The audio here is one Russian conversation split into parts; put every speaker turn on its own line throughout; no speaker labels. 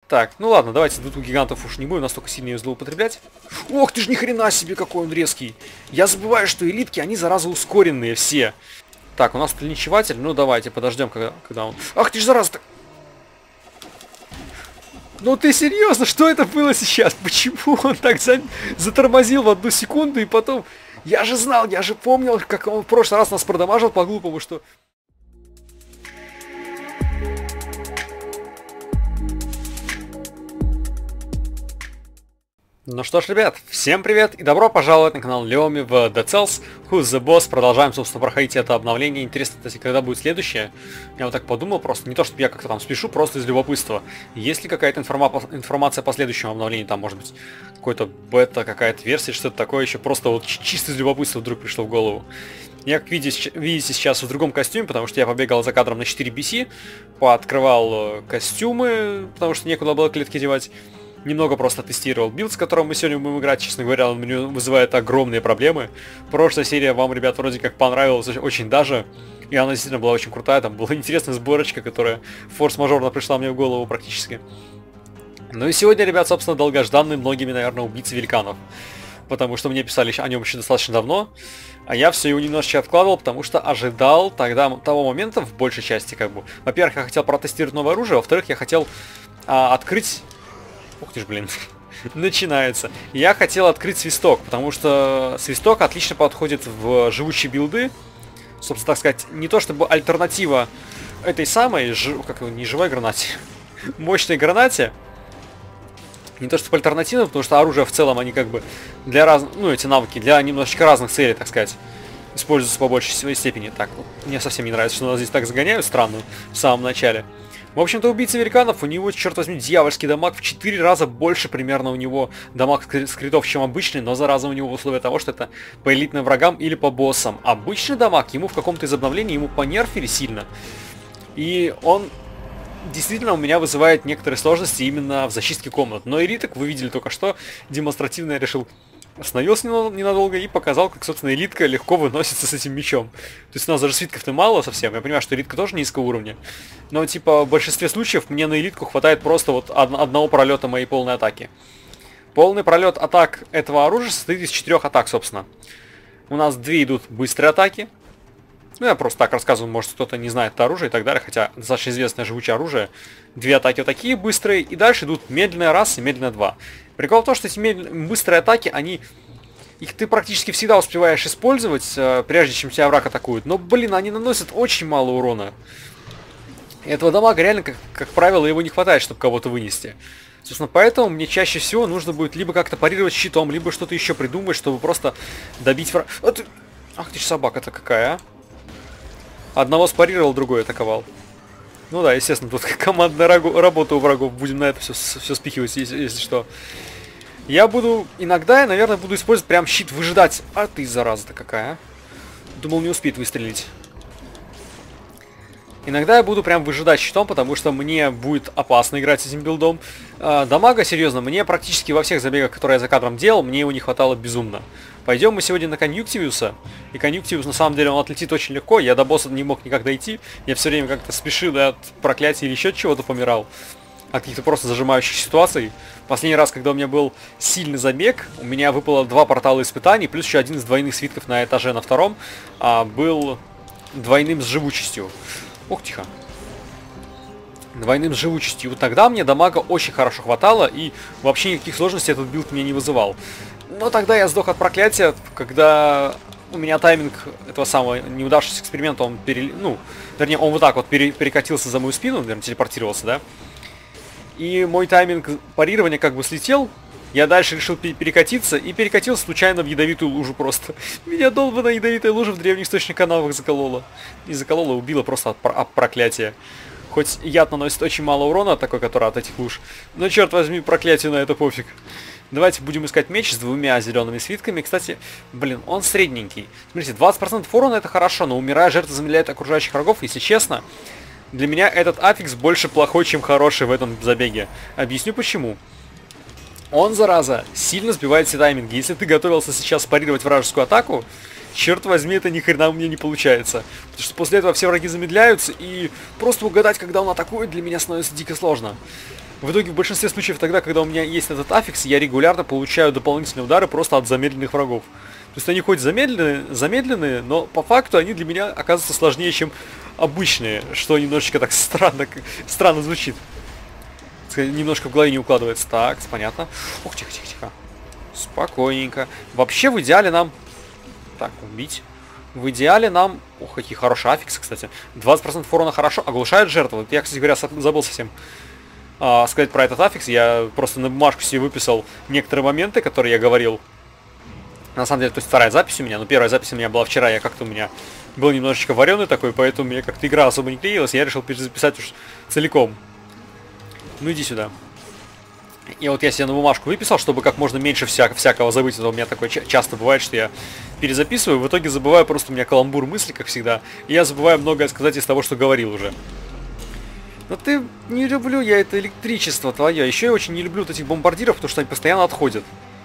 Так, ну ладно, давайте двух гигантов уж не будем настолько сильно ее злоупотреблять. Ох ты ж, ни хрена себе, какой он резкий. Я забываю, что элитки, они, зараза, ускоренные все. Так, у нас линчеватель. Ну, давайте подождем, когда он... Ах ты ж, зараза! Ну ты серьезно, что это было сейчас? Почему он так затормозил в 1 секунду и потом... Я же знал, я же помнил, как он в прошлый раз нас продамажил по-глупому, что... Ну что ж, ребят, всем привет и добро пожаловать на канал Леоми в Dead Cells Who's the Boss. Продолжаем, собственно, проходить это обновление. Интересно, кстати, когда будет следующее. Я вот так подумал, просто не то, чтобы я как-то там спешу, просто из любопытства. Есть ли какая-то информация по следующему обновлению, там, может быть, какой-то бета, какая-то версия, что-то такое еще, просто вот чисто из любопытства вдруг пришло в голову. Я, как видите, сейчас в другом костюме, потому что я побегал за кадром на 4 BC, пооткрывал костюмы, потому что некуда было клетки девать. Немного просто тестировал билд, с которым мы сегодня будем играть. Честно говоря, он мне вызывает огромные проблемы. Прошлая серия вам, ребят, вроде как понравилась очень даже. И она действительно была очень крутая. Там была интересная сборочка, которая форс-мажорно пришла мне в голову практически. Ну и сегодня, ребят, собственно, долгожданный многими, наверное, убийца великанов. Потому что мне писали о нем еще достаточно давно. А я все его немножечко откладывал, потому что ожидал тогда того момента, в большей части, как бы. Во-первых, я хотел протестировать новое оружие. Во-вторых, я хотел открыть... Ух ты ж, блин. Начинается. Я хотел открыть свисток, потому что свисток отлично подходит в живучие билды. Собственно, так сказать, не то чтобы альтернатива этой самой, не живой гранате, мощной гранате. Не то чтобы альтернатива, потому что оружие в целом, они как бы для разных, ну, эти навыки, для немножечко разных целей, так сказать, используются по большей своей степени. Так, мне совсем не нравится, что нас здесь так загоняют странно в самом начале. В общем-то, убийца великанов, у него, черт возьми, дьявольский дамаг в 4 раза больше примерно у него дамаг скритов, чем обычный, но зараза у него в условии того, что это по элитным врагам или по боссам. Обычный дамаг ему в каком-то из обновлений ему понерфили сильно. И он действительно у меня вызывает некоторые сложности именно в зачистке комнат. Но элиток, вы видели только что, демонстративно я решил... Остановился ненадолго и показал, как, собственно, элитка легко выносится с этим мечом. То есть у нас даже свитков-то мало совсем. Я понимаю, что элитка тоже низкого уровня. Но, типа, в большинстве случаев мне на элитку хватает просто вот одного пролета моей полной атаки. Полный пролет атак этого оружия состоит из 4 атак, собственно. У нас 2 идут быстрые атаки. Ну, я просто так рассказываю, может, кто-то не знает это оружие и так далее. Хотя достаточно известное живучее оружие. 2 атаки вот такие быстрые. И дальше идут медленная раз и медленная 2. Прикол в том, что эти быстрые атаки, их ты практически всегда успеваешь использовать, прежде чем тебя враг атакует. Но, блин, они наносят очень мало урона. И этого дамага реально, как правило, его не хватает, чтобы кого-то вынести. Собственно, поэтому мне чаще всего нужно будет либо как-то парировать щитом, либо что-то еще придумать, чтобы просто добить врага. Ах ты ж собака-то какая, а? Одного спарировал, другой атаковал. Ну да, естественно, тут командная работа у врагов. Будем на это все спихивать, если что. Я буду... Иногда я, наверное, буду использовать прям щит выжидать. А ты, зараза-то какая, а? Думал, не успеет выстрелить. Иногда я буду прям выжидать щитом, потому что мне будет опасно играть с этим билдом. Дамага, серьезно, мне практически во всех забегах, которые я за кадром делал, мне его не хватало безумно. Пойдем мы сегодня на Конъюнктивиуса. И Конъюнктивиус, на самом деле, он отлетит очень легко. Я до босса не мог никак дойти. Я все время как-то спешил от проклятия или еще чего-то помирал. От каких-то просто зажимающих ситуаций. Последний раз, когда у меня был сильный забег, у меня выпало 2 портала испытаний, плюс еще один из двойных свитков на этаже на втором был двойным с живучестью. Ох, тихо. Двойным с живучестью. Тогда мне дамага очень хорошо хватало, и вообще никаких сложностей этот билд мне не вызывал. Но тогда я сдох от проклятия, когда у меня тайминг этого самого неудавшегося эксперимента, он вернее, он вот так вот перекатился за мою спину, наверное, телепортировался, да? И мой тайминг парирования как бы слетел. Я дальше решил перекатиться и перекатился случайно в ядовитую лужу просто. Меня долбаная ядовитая лужа в древних источных канавах заколола. Не заколола, убила просто от проклятия. Хоть яд наносит очень мало урона, такой, который от этих луж. Но черт возьми, проклятие на это пофиг. Давайте будем искать меч с 2 зелеными свитками. Кстати, блин, он средненький. Смотрите, 20% урона это хорошо, но умирая, жертва замедляет окружающих врагов. Если честно, для меня этот аффикс больше плохой, чем хороший в этом забеге. Объясню почему. Он, зараза, сильно сбивает все тайминги. Если ты готовился сейчас парировать вражескую атаку, черт возьми, это ни хрена у меня не получается. Потому что после этого все враги замедляются, и просто угадать, когда он атакует, для меня становится дико сложно. В итоге в большинстве случаев тогда, когда у меня есть этот аффикс, я регулярно получаю дополнительные удары просто от замедленных врагов. То есть они хоть замедленные, но по факту они для меня оказываются сложнее, чем обычные, что немножечко так странно звучит. Немножко в голове не укладывается. Так, понятно. Ух, тихо. Спокойненько. Вообще в идеале нам... Так, убить. В идеале нам... Ох, какие хорошие аффиксы, кстати. 20% урона хорошо. Оглушает жертву. Я, кстати говоря, забыл совсем сказать про этот аффикс. Я просто на бумажку себе выписал некоторые моменты, которые я говорил. На самом деле, то есть вторая запись у меня, но первая запись у меня была вчера. У меня был немножечко вареный такой, поэтому мне как-то игра особо не клеилась. Я решил перезаписать уж целиком. Ну иди сюда. И вот я себе на бумажку выписал, чтобы как можно меньше всякого забыть. Это у меня такое часто бывает, что я перезаписываю, в итоге забываю, просто у меня каламбур мысли, как всегда. И я забываю многое сказать из того, что говорил уже. Но ты не люблю я это электричество твое. Еще я очень не люблю вот этих бомбардиров, потому что они постоянно отходят.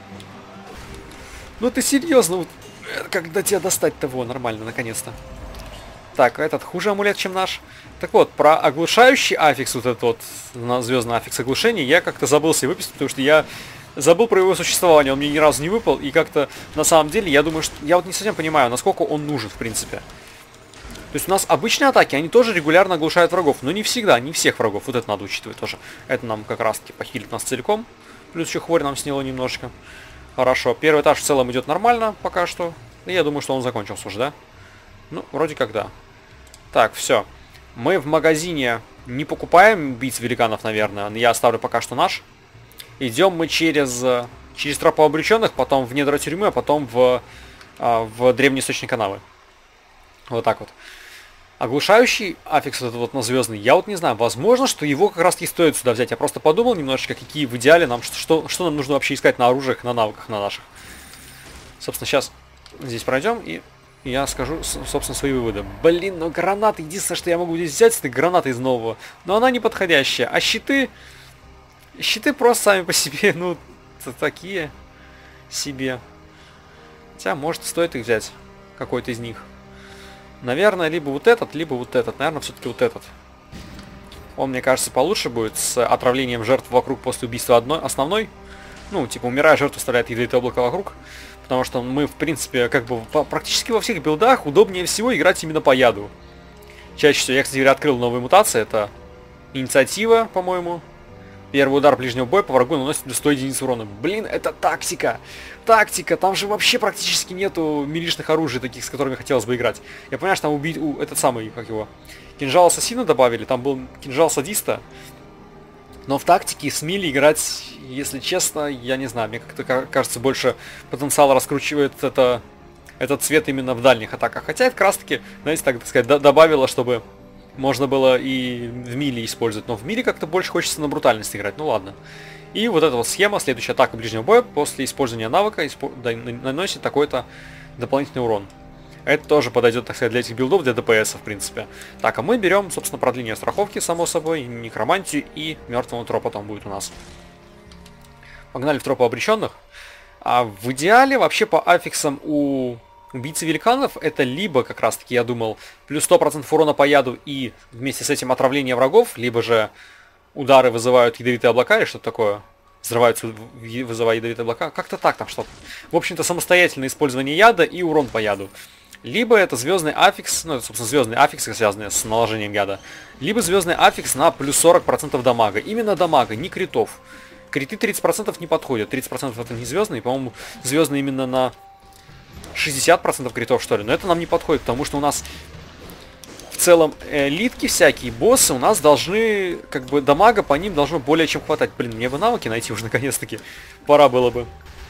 Ну ты серьезно, вот, когда тебя достать-то, нормально, наконец-то. Так, этот хуже амулет, чем наш. Так вот, про оглушающий аффикс, вот этот вот звездный аффикс оглушения, я как-то забыл себе выписать, потому что я забыл про его существование, он мне ни разу не выпал, и как-то на самом деле, я думаю, что я вот не совсем понимаю, насколько он нужен, в принципе. То есть у нас обычные атаки, они тоже регулярно оглушают врагов, но не всегда, не всех врагов, вот это надо учитывать тоже. Это нам как раз-таки похилит нас целиком, плюс еще хворь нам сняло немножко. Хорошо, первый этаж в целом идет нормально пока что, и я думаю, что он закончился уже, да? Ну, вроде как да. Так, все. Мы в магазине не покупаем убийц великанов, наверное. Я оставлю пока что наш. Идем мы через тропу обреченных, потом в недра тюрьмы, а потом в древние источные канавы. Вот так вот. Оглушающий аффикс вот этот вот на звездный, я вот не знаю, возможно, что его как раз и стоит сюда взять. Я просто подумал немножечко, какие в идеале нам, что нам нужно вообще искать на оружиях, на навыках на наших. Собственно, сейчас здесь пройдем и я скажу, собственно, свои выводы. Блин, ну гранаты, единственное, что я могу здесь взять, это граната из нового. Но она не подходящая. А щиты... Щиты просто сами по себе, ну, такие себе. Хотя, может, стоит их взять. Какой-то из них. Наверное, либо вот этот, либо вот этот. Наверное, все-таки вот этот. Он, мне кажется, получше будет с отравлением жертв вокруг после убийства основной. Ну, типа, умирая, жертва оставляет ядовитое облако вокруг. Потому что мы, в принципе, как бы практически во всех билдах удобнее всего играть именно по яду. Чаще всего, я, кстати говоря, открыл новые мутации. Это инициатива, по-моему. Первый удар ближнего боя по врагу наносит 100 единиц урона. Блин, это тактика. Тактика. Там же вообще практически нету милишных оружий, таких, с которыми хотелось бы играть. Я понимаю, что там убить этот самый, как его, кинжал ассасина добавили. Там был кинжал садиста. Но в тактике с мили играть, если честно, я не знаю. Мне как-то кажется, больше потенциал раскручивает этот цвет именно в дальних атаках. Хотя это как раз таки, знаете, так сказать, добавило, чтобы можно было и в мили использовать. Но в мили как-то больше хочется на брутальность играть. Ну ладно. И вот эта вот схема, следующая атака ближнего боя после использования навыка наносит такой-то дополнительный урон. Это тоже подойдет, так сказать, для этих билдов, для ДПС, в принципе. Так, а мы берем, собственно, продление страховки, само собой, некромантию и мертвого тропа там будет у нас. Погнали в тропу обреченных. А в идеале вообще по аффиксам у убийцы великанов это либо, как раз таки, я думал, плюс 100% урона по яду и вместе с этим отравление врагов, либо же удары вызывают ядовитые облака или что-то такое. Взрываются, вызывая ядовитые облака. Как-то так там что-то. В общем-то, самостоятельное использование яда и урон по яду. Либо это звездный аффикс, ну это, собственно, звездные аффиксы, связанные с наложением яда. Либо звездный аффикс на плюс 40% дамага. Именно дамага, не критов. Криты 30% не подходят. 30% это не звездные, по-моему, звездные именно на 60% критов, что ли. Но это нам не подходит, потому что у нас в целом элитки всякие, боссы у нас должны, как бы, дамага по ним должно более чем хватать. Блин, мне бы навыки найти уже наконец-таки. Пора было бы.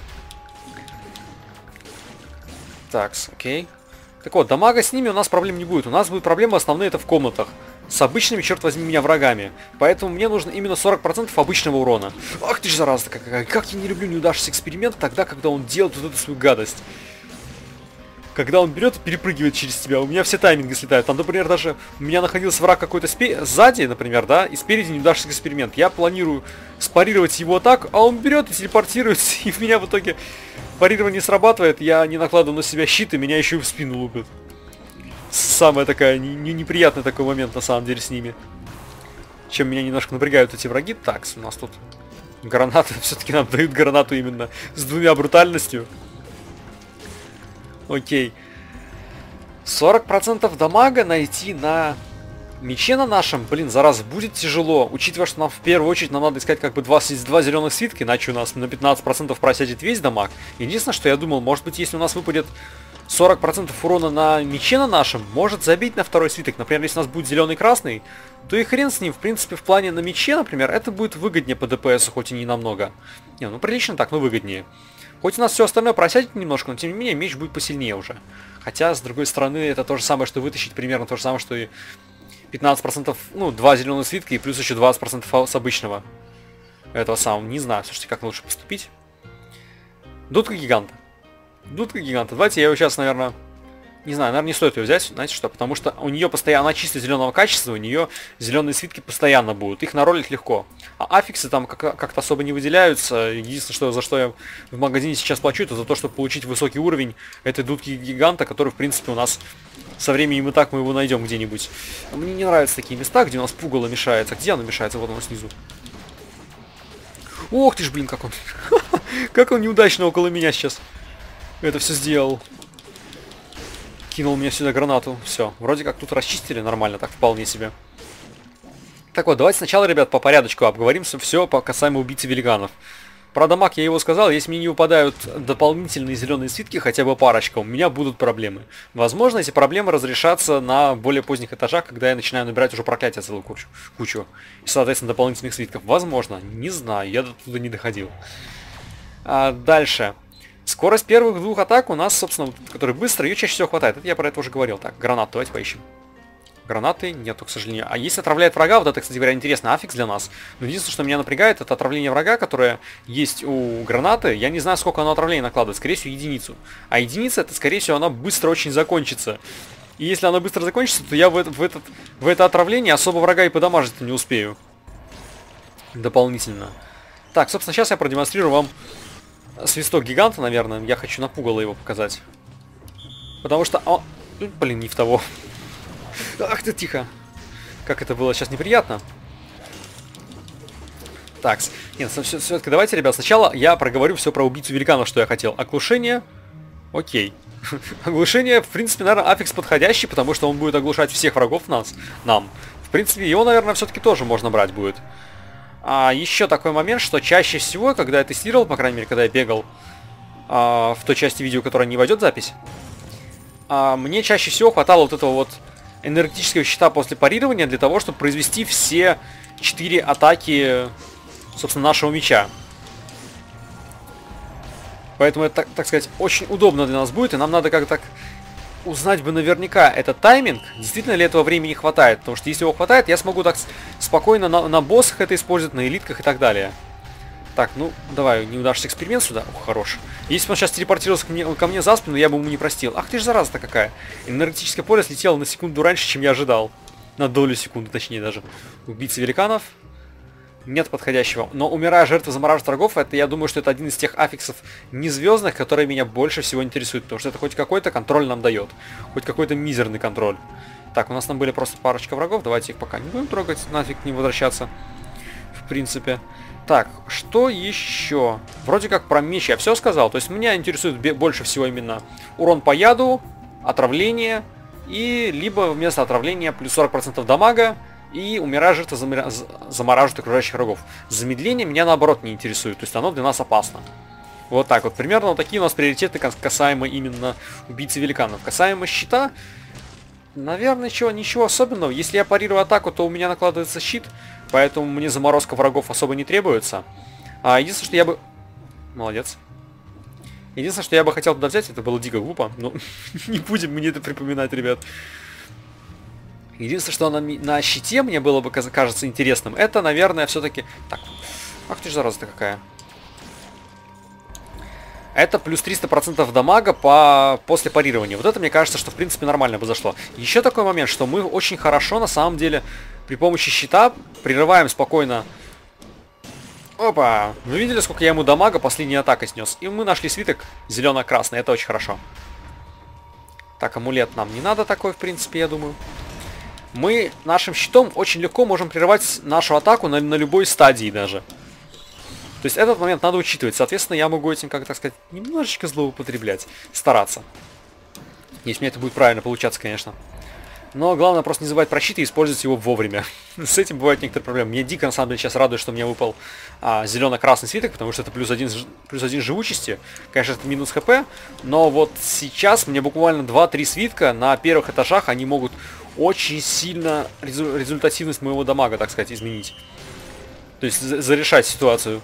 Так, окей. Так вот, дамага с ними у нас проблем не будет. У нас будут проблемы основные это в комнатах. С обычными, черт возьми, меня врагами. Поэтому мне нужно именно 40% обычного урона. Ах ты ж зараза какая. Как я не люблю неудавшийся эксперимент тогда, когда он делает вот эту свою гадость. Когда он берет и перепрыгивает через тебя. У меня все тайминги слетают. Там, например, даже у меня находился враг какой-то сзади, например, да, и спереди неудавшийся эксперимент. Я планирую спарировать его так, а он берет и телепортируется, и в меня в итоге парирование срабатывает, я не накладываю на себя щит, и меня еще и в спину лупит. Самая такая неприятный такой момент, на самом деле, с ними. чем меня немножко напрягают эти враги. Так, у нас тут гранаты. Все-таки нам дают гранату именно с двумя брутальностью. Окей. 40% дамага найти на мече на нашем, блин, зараз будет тяжело. Учитывая, что нам в первую очередь нам надо искать как бы два зеленых свитка, иначе у нас на 15% просядет весь дамаг. Единственное, что я думал, может быть, если у нас выпадет 40% урона на мече на нашем, может забить на второй свиток. Например, если у нас будет зеленый и красный, то и хрен с ним. В принципе, в плане на мече, например, это будет выгоднее по ДПС, хоть и не намного. Не, ну прилично так, но выгоднее. Хоть у нас все остальное просядет немножко, но тем не менее меч будет посильнее уже. Хотя, с другой стороны, это то же самое, что вытащить примерно то же самое, что и 15%, ну, 2 зеленых свитка и плюс еще 20% с обычного. Этого самого. Не знаю, слушайте, как лучше поступить. Дудка гиганта. Дудка гиганта. Давайте я его сейчас, наверное... Не знаю, наверное, не стоит ее взять, знаете что? Потому что у нее постоянно, она чисто зеленого качества, у нее зеленые свитки постоянно будут. Их наролить легко. А аффиксы там как-то особо не выделяются. Единственное, что, за что я в магазине сейчас плачу, это за то, чтобы получить высокий уровень этой дудки гиганта, который, в принципе, у нас со временем и так мы его найдем где-нибудь. Мне не нравятся такие места, где у нас пугало мешается. Где оно мешается? Вот оно снизу. Ох ты ж, блин, как он... Как он неудачно около меня сейчас это все сделал. Кинул мне сюда гранату. Все, вроде как тут расчистили нормально, так вполне себе. Так вот, давайте сначала, ребят, по порядочку обговорим все по касаемо убийцы великанов. Про дамаг я его сказал, если мне не выпадают дополнительные зеленые свитки, хотя бы парочка, у меня будут проблемы. Возможно, эти проблемы разрешатся на более поздних этажах, когда я начинаю набирать уже проклятия целую кучу. И, соответственно, дополнительных свитков. Возможно, не знаю, я до туда не доходил. Дальше. Скорость первых двух атак у нас, собственно, которые быстро, ее чаще всего хватает. Это я про это уже говорил. Так, гранат, давайте поищем. Гранаты нету, к сожалению. А если отравляет врага, вот это, кстати говоря, интересный аффикс для нас. Но единственное, что меня напрягает, это отравление врага, которое есть у гранаты. Я не знаю, сколько оно отравления накладывает. Скорее всего, единицу. А единица, это, скорее всего, она быстро очень закончится. И если она быстро закончится, то я в это отравление особо врага и подамажить не успею. Дополнительно. Так, собственно, сейчас я продемонстрирую вам свисток гиганта, наверное. Я хочу на пугало его показать. Потому что... О, блин, не в того. Ах ты, тихо. Как это было сейчас неприятно. Так, нет, все-таки давайте, ребят, сначала я проговорю все про убийцу великанов, что я хотел. Оглушение. Окей. Оглушение, в принципе, наверное, аффикс подходящий, потому что он будет оглушать всех врагов нам. В принципе, его, наверное, все-таки тоже можно брать будет. А еще такой момент, что чаще всего, когда я тестировал, по крайней мере, когда я бегал в той части видео, которая не войдет в запись, мне чаще всего хватало вот этого вот энергетического щита после парирования для того, чтобы произвести все 4 атаки, собственно, нашего меча. Поэтому это, так сказать, очень удобно для нас будет, и нам надо как-то так узнать бы наверняка этот тайминг, действительно ли этого времени хватает. Потому что если его хватает, я смогу так спокойно на боссах это использовать, на элитках и так далее. Так, ну, давай, неудачный эксперимент сюда. Ух, хорош. Если бы он сейчас телепортировался ко мне за спину, я бы ему не простил. Ах ты ж зараза-то какая. Энергетическое поле слетело на секунду раньше, чем я ожидал. На долю секунды, точнее даже. Убийца великанов. Нет подходящего. Но умирая жертва замораживает врагов, это, я думаю, что это один из тех аффиксов незвездных, которые меня больше всего интересуют. Потому что это хоть какой-то контроль нам дает. Хоть какой-то мизерный контроль. Так, у нас там были просто парочка врагов. Давайте их пока не будем трогать, нафиг не возвращаться. В принципе. Так, что еще? Вроде как про меч я все сказал. То есть меня интересует больше всего именно урон по яду, отравление. И либо вместо отравления плюс 40% дамага. И умирая жертва замораживает окружающих врагов. Замедление меня наоборот не интересует. То есть оно для нас опасно. Вот так вот. Примерно вот такие у нас приоритеты касаемо именно убийцы великанов. Касаемо щита, наверное, ничего особенного. Если я парирую атаку, то у меня накладывается щит. Поэтому мне заморозка врагов особо не требуется. Единственное, что я бы... Молодец. Единственное, что я бы хотел туда взять, это было дико глупо. Но не будем мне это припоминать, ребят. Единственное, что на щите мне было бы, кажется, интересным, это, наверное, все-таки... Так, ах ты ж зараза-то какая. Это плюс 300% дамага после парирования. Вот это, мне кажется, что, в принципе, нормально бы зашло. Еще такой момент, что мы очень хорошо, на самом деле, при помощи щита прерываем спокойно... Опа! Вы видели, сколько я ему дамага последней атакой снес? И мы нашли свиток зелено-красный, это очень хорошо. Так, амулет нам не надо такой, в принципе, я думаю. мы нашим щитом очень легко можем прервать нашу атаку на любой стадии даже. То есть этот момент надо учитывать. Соответственно, я могу этим, как так сказать, немножечко злоупотреблять. Стараться. Если мне это будет правильно получаться, конечно. Но главное просто не забывать про щит и использовать его вовремя. С этим бывают некоторые проблемы. Мне дико, на самом деле, сейчас радует, что мне выпал зелено-красный свиток, потому что это плюс один живучести. Конечно, это минус хп, но вот сейчас мне буквально 2-3 свитка на первых этажах, они могут очень сильно результативность моего дамага, так сказать, изменить. То есть зарешать ситуацию.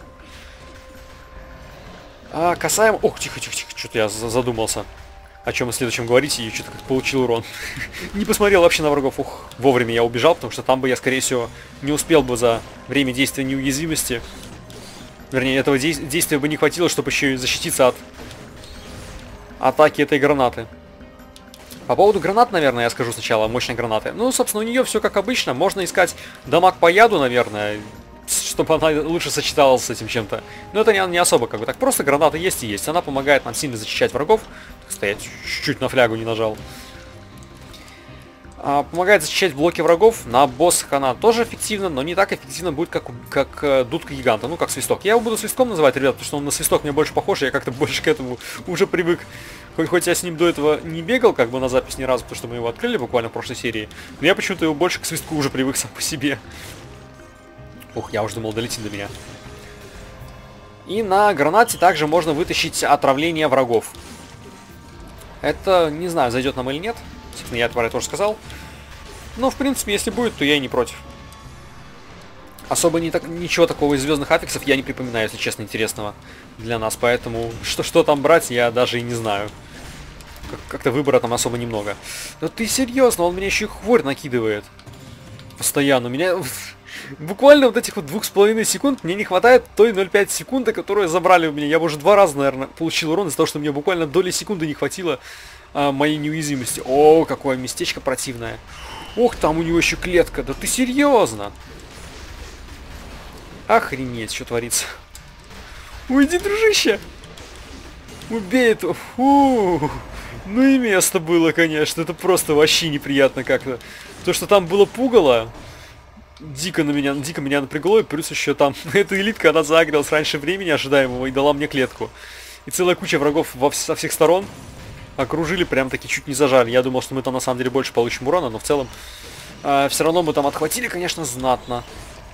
Касаемо... Ох, тихо-тихо-тихо, что-то я задумался. О чем и следующем говорить, и что-то как получил урон. Не посмотрел вообще на врагов. Ух, вовремя я убежал, потому что там бы я, скорее всего, не успел бы за время действия неуязвимости. Вернее, этого действия бы не хватило, чтобы еще и защититься от атаки этой гранаты. По поводу гранат, наверное, я скажу сначала, мощной гранаты. Ну, собственно, у нее все как обычно. Можно искать дамаг по яду, наверное, чтобы она лучше сочеталась с этим чем-то. Но это не особо как бы так. Просто граната есть и есть. Она помогает нам сильно защищать врагов. Стоять, чуть-чуть на флягу не нажал. Помогает защищать блоки врагов. На боссах она тоже эффективна, но не так эффективно будет, как дудка гиганта. Ну, как свисток. Я его буду свистком называть, ребят, потому что он на свисток мне больше похож. Я как-то больше к этому уже привык. Хоть я с ним до этого не бегал, как бы на запись ни разу, потому что мы его открыли буквально в прошлой серии. Но я почему-то его больше к свистку уже привык сам по себе. Ух, я уже думал, долетит до меня. И на гранате также можно вытащить отравление врагов. Это, не знаю, зайдет нам или нет. Собственно, я это тоже сказал. Но, в принципе, если будет, то я и не против. Особо ничего такого из звездных аффиксов я не припоминаю, если честно, интересного для нас. Поэтому, что там брать, я даже и не знаю. Как-то выбора там особо немного. Но ты серьезно, он меня еще и хворь накидывает. Постоянно. Меня... Буквально вот этих вот 2,5 секунд мне не хватает той 0,5 секунды, которую забрали у меня. Я бы уже 2 раза, наверное, получил урон из-за того, что мне буквально доли секунды не хватило моей неуязвимости. О, какое местечко противное. Ох, там у него еще клетка. Да ты серьезно? Охренеть, что творится. Уйди, дружище. Убей этого. Фу. Ну и место было, конечно. Это просто вообще неприятно как-то. То, что там было пугало... Дико меня напрягло, и плюс еще там эта элитка, она загрелась раньше времени ожидаемого и дала мне клетку. И целая куча врагов со всех сторон окружили, прям таки чуть не зажали. Я думал, что мы там на самом деле больше получим урона, но в целом все равно мы там отхватили, конечно, знатно.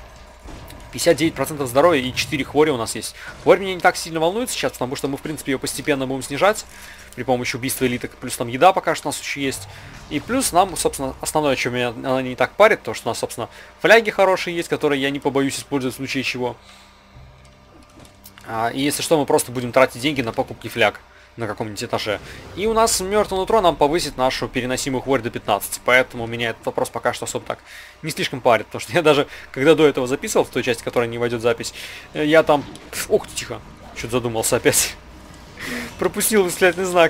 59% здоровья и 4 хвори у нас есть. Хворь меня не так сильно волнует сейчас, потому что мы, в принципе, ее постепенно будем снижать при помощи убийства элиток. Плюс там еда пока что у нас еще есть. И плюс нам, собственно, основное, что меня она не так парит, то, что у нас, собственно, фляги хорошие есть, которые я не побоюсь использовать в случае чего. И если что, мы просто будем тратить деньги на покупки фляг на каком-нибудь этаже. И у нас мертвое нутро нам повысит нашу переносимую хворь до 15. Поэтому меня этот вопрос пока что особо так не слишком парит. Потому что я даже, когда до этого записывал, в той части, которая не войдет в запись, я там... Ох, тихо. Что-то задумался опять. Пропустил восклицательный знак.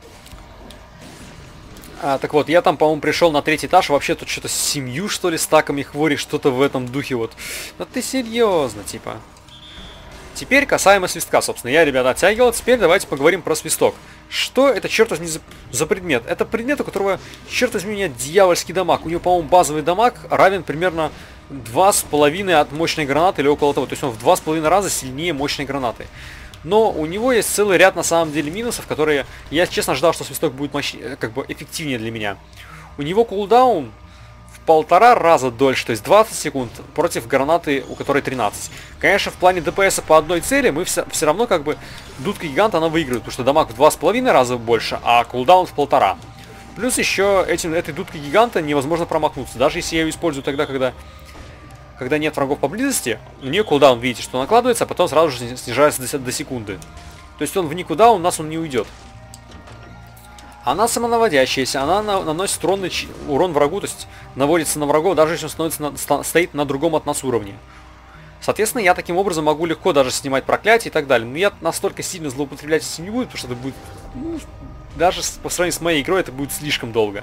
Так вот, я там, по-моему, пришел на 3-й этаж. Вообще тут что-то с 7, что ли, стаками хвори, что-то в этом духе вот. Да ты серьезно, типа... Теперь касаемо свистка, собственно. Я, ребята, оттягивал. Теперь давайте поговорим про свисток. Что это, черт возьми, за предмет? Это предмет, у которого, черт возьми, у меня дьявольский дамаг. У него, по-моему, базовый дамаг равен примерно 2,5 от мощной гранаты или около того. То есть он в 2,5 раза сильнее мощной гранаты. Но у него есть целый ряд, на самом деле, минусов, которые... Я, честно, ожидал, что свисток будет как бы эффективнее для меня. У него кулдаун... 1,5 раза дольше, то есть 20 секунд против гранаты, у которой 13. Конечно, в плане ДПС по одной цели мы все равно как бы дудка гиганта она выигрывает, потому что дамаг в 2,5 раза больше, а кулдаун в 1,5. Плюс еще этой дудкой гиганта невозможно промахнуться, даже если я ее использую тогда, когда нет врагов поблизости. У нее кулдаун, видите, что накладывается, а потом сразу же снижается до секунды. То есть он в никуда, у нас он не уйдет. Она самонаводящаяся, она наносит урон врагу, то есть наводится на врагов, даже если он стоит на другом от нас уровне. Соответственно, я таким образом могу легко даже снимать проклятие и так далее. Но я настолько сильно злоупотреблять этим не буду, потому что это будет, ну, даже по сравнению с моей игрой, это будет слишком долго.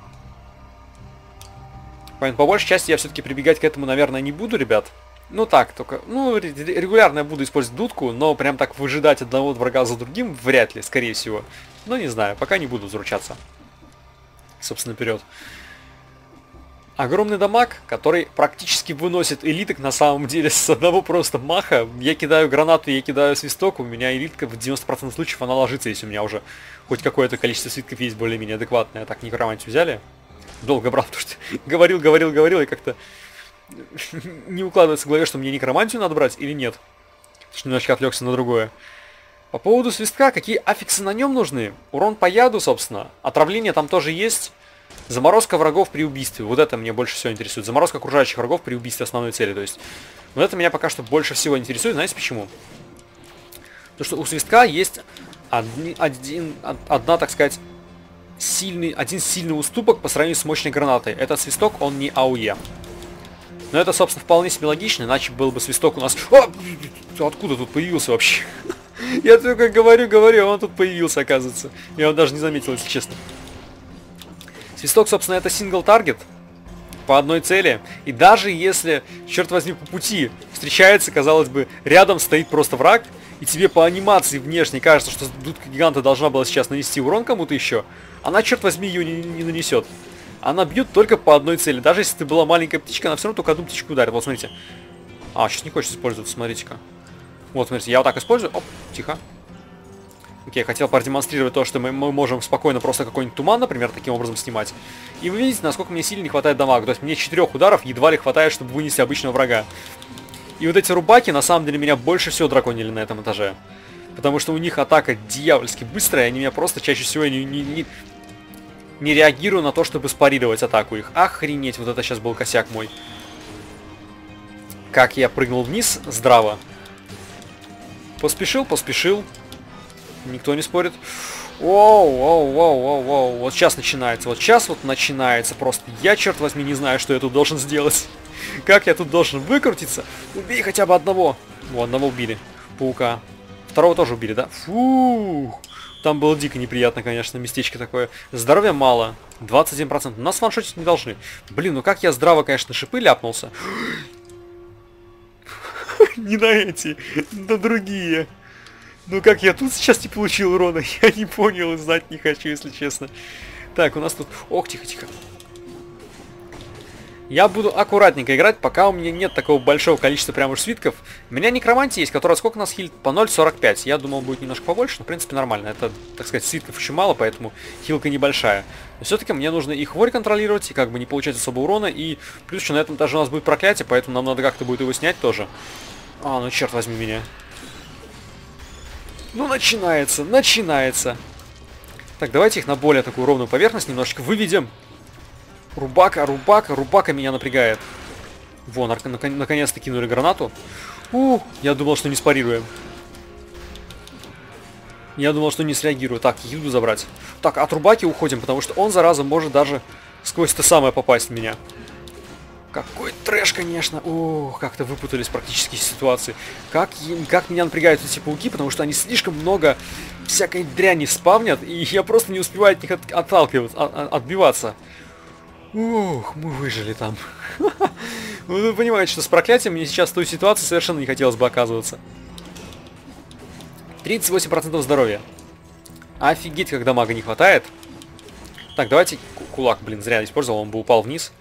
Поэтому, по большей части, я все-таки прибегать к этому, наверное, не буду, ребят. Ну так, только, ну, регулярно я буду использовать дудку, но прям так выжидать одного врага за другим вряд ли, скорее всего. Но не знаю, пока не буду заручаться. Собственно, вперед. Огромный дамаг, который практически выносит элиток на самом деле с одного просто маха. Я кидаю гранату, я кидаю свисток, у меня элитка в 90% случаев она ложится, если у меня уже хоть какое-то количество свитков есть более-менее адекватное. Так, некромантию взяли. Долго брал, потому что говорил, и как-то не укладывается в голове, что мне некромантию надо брать или нет. Потому что немножко отвлекся на другое. По поводу свистка, какие аффиксы на нем нужны? Урон по яду, собственно. Отравление там тоже есть. Заморозка врагов при убийстве. Вот это меня больше всего интересует. Заморозка окружающих врагов при убийстве основной цели. То есть, вот это меня пока что больше всего интересует. Знаете почему? Потому что у свистка есть одна, так сказать, один сильный уступок по сравнению с мощной гранатой. Этот свисток, он не АОЕ. Но это, собственно, вполне себе логично, иначе был бы свисток у нас... Откуда тут появился вообще? Я только говорю, а он тут появился, оказывается. Я его даже не заметил, если честно. Свисток, собственно, это сингл-таргет по одной цели. И даже если, черт возьми, по пути встречается, казалось бы, рядом стоит просто враг, и тебе по анимации внешне кажется, что дудка гиганта должна была сейчас нанести урон кому-то еще, она, черт возьми, ее не нанесет. Она бьет только по одной цели. Даже если ты была маленькая птичка, она все равно только одну птичку ударит. Вот, смотрите. Сейчас не хочет использовать, смотрите-ка. Вот, смотрите, я вот так использую. Оп, тихо. Окей, хотел продемонстрировать то, что мы можем спокойно просто какой-нибудь туман, например, таким образом снимать. И вы видите, насколько мне сильно не хватает дамага. То есть мне 4 ударов едва ли хватает, чтобы вынести обычного врага. И вот эти рубаки, на самом деле, меня больше всего драконили на этом этаже. Потому что у них атака дьявольски быстрая, они меня просто чаще всего не реагирую на то, чтобы спарировать атаку их. Охренеть, вот это сейчас был косяк мой. Как я прыгнул вниз, здраво. Поспешил. Никто не спорит. Воу. Вот сейчас начинается. Просто я, черт возьми, не знаю, что я тут должен сделать. Как я тут должен выкрутиться? Убей хотя бы одного. Одного убили. Паука. Второго тоже убили, да? Фух. Там было дико неприятно, конечно, местечко такое. Здоровья мало. 21%. Нас ваншотить не должны. Блин, ну как я здраво, конечно, шипы ляпнулся. Не на эти, на другие. Ну как я тут сейчас не получил урона, я не понял и знать не хочу, если честно. Так, у нас тут... Ох, тихо. Я буду аккуратненько играть, пока у меня нет такого большого количества прям уж свитков. У меня некромантия есть, которая сколько нас хилит? По 0.45. Я думал, будет немножко побольше, но в принципе нормально. Это, так сказать, свитков еще мало, поэтому хилка небольшая. Но все-таки мне нужно и хворь контролировать, и как бы не получать особо урона. И плюс еще на этом этаже у нас будет проклятие, поэтому нам надо как-то будет его снять тоже. Ну черт возьми меня. Ну начинается. Так, давайте их на более такую ровную поверхность немножечко выведем. Рубака меня напрягает. Вон, наконец-то кинули гранату. Я думал, что не спарируем. Я думал, что не среагирую. Так, еду забрать. Так, от Рубаки уходим, потому что он, зараза, может даже сквозь это самое попасть в меня. Какой трэш, конечно. Как-то выпутались практически из ситуации. Как меня напрягают эти пауки, потому что они слишком много всякой дряни спавнят, и я просто не успеваю от них отбиваться. Мы выжили там. Вы понимаете, что с проклятием мне сейчас в той ситуации совершенно не хотелось бы оказываться. 38% здоровья. Офигеть, как дамага не хватает. Так, давайте... Кулак, блин, зря использовал, он бы упал вниз.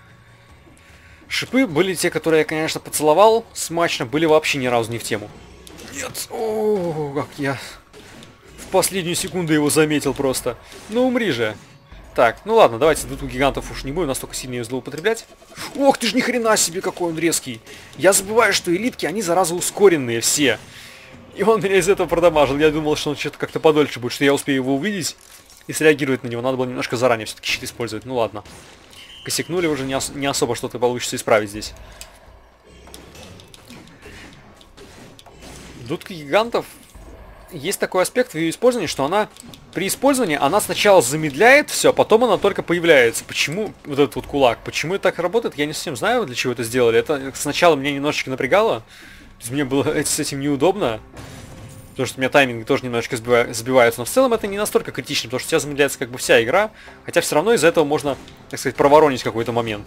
Шипы были те, которые я, конечно, поцеловал смачно, были вообще ни разу не в тему. Нет, как я в последнюю секунду его заметил просто. Ну умри же. Так, ну ладно, давайте тут у гигантов уж не будем настолько сильно ее злоупотреблять. Ох ты ж ни хрена себе, какой он резкий. Я забываю, что элитки, они, зараза, ускоренные все. И он меня из этого продамажил. Я думал, что он что-то как-то подольше будет, что я успею его увидеть и среагировать на него. Надо было немножко заранее все-таки щит использовать. Ну ладно. Косякнули, уже не особо что-то получится исправить здесь. Дудка гигантов. Есть такой аспект в ее использовании, что она при использовании она сначала замедляет все, а потом она только появляется. Почему вот этот вот кулак? Почему это так работает? Я не совсем знаю, для чего это сделали. Это сначала меня немножечко напрягало. То есть мне было с этим неудобно. Потому что у меня тайминг тоже немножечко сбивается. Но в целом это не настолько критично, потому что у тебя замедляется как бы вся игра. Хотя все равно из-за этого можно, так сказать, проворонить какой-то момент.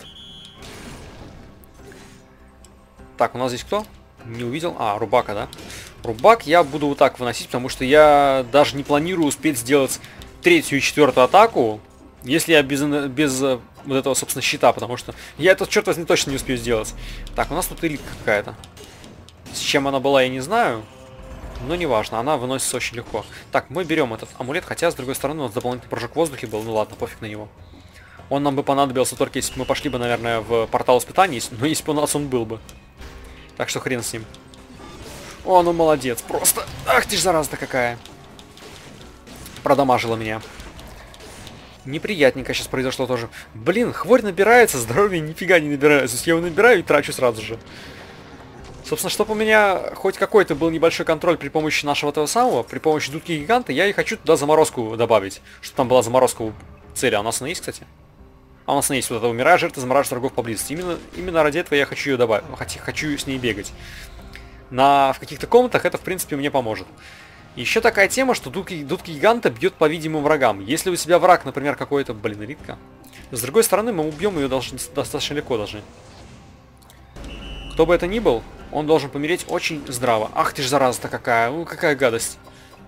Так, у нас здесь кто? Не увидел. Рубака, да? Рубак я буду вот так выносить, потому что я даже не планирую успеть сделать 3-ю и 4-ю атаку Если я без вот этого, собственно, щита, потому что я этот, черт возьми, точно не успею сделать. Так, у нас тут элитка какая-то. С чем она была, я не знаю. Но неважно, она выносится очень легко. Так, мы берем этот амулет, хотя, с другой стороны, у нас дополнительный прыжок в воздухе был. Ну ладно, пофиг на него. Он нам бы понадобился только если бы мы пошли бы, наверное, в портал испытаний. Но если бы у нас он был бы. Так что хрен с ним. О, ну молодец, просто. Ах ты ж зараза-то какая. Продамажила меня. Неприятненько сейчас произошло тоже. Блин, хворь набирается, здоровье нифига не набирается. То есть я его набираю и трачу сразу же. Собственно, чтобы у меня хоть какой-то был небольшой контроль при помощи нашего того самого, при помощи дудки гиганта, я и хочу туда заморозку добавить. Чтобы там была заморозка у цели. А у нас она есть, кстати? А у нас она есть. Вот это умирая жертва, замораживает врагов поблизости. Именно ради этого я хочу ее добавить. Хочу с ней бегать. В каких-то комнатах это, в принципе, мне поможет. Еще такая тема, что дудка гиганта бьет по видимым врагам. Если у себя враг, например, какой-то, блин, элитка. С другой стороны, мы убьем ее достаточно легко должны. Кто бы это ни был, он должен помереть очень здраво. Ах ты ж зараза-то какая. Ну какая гадость.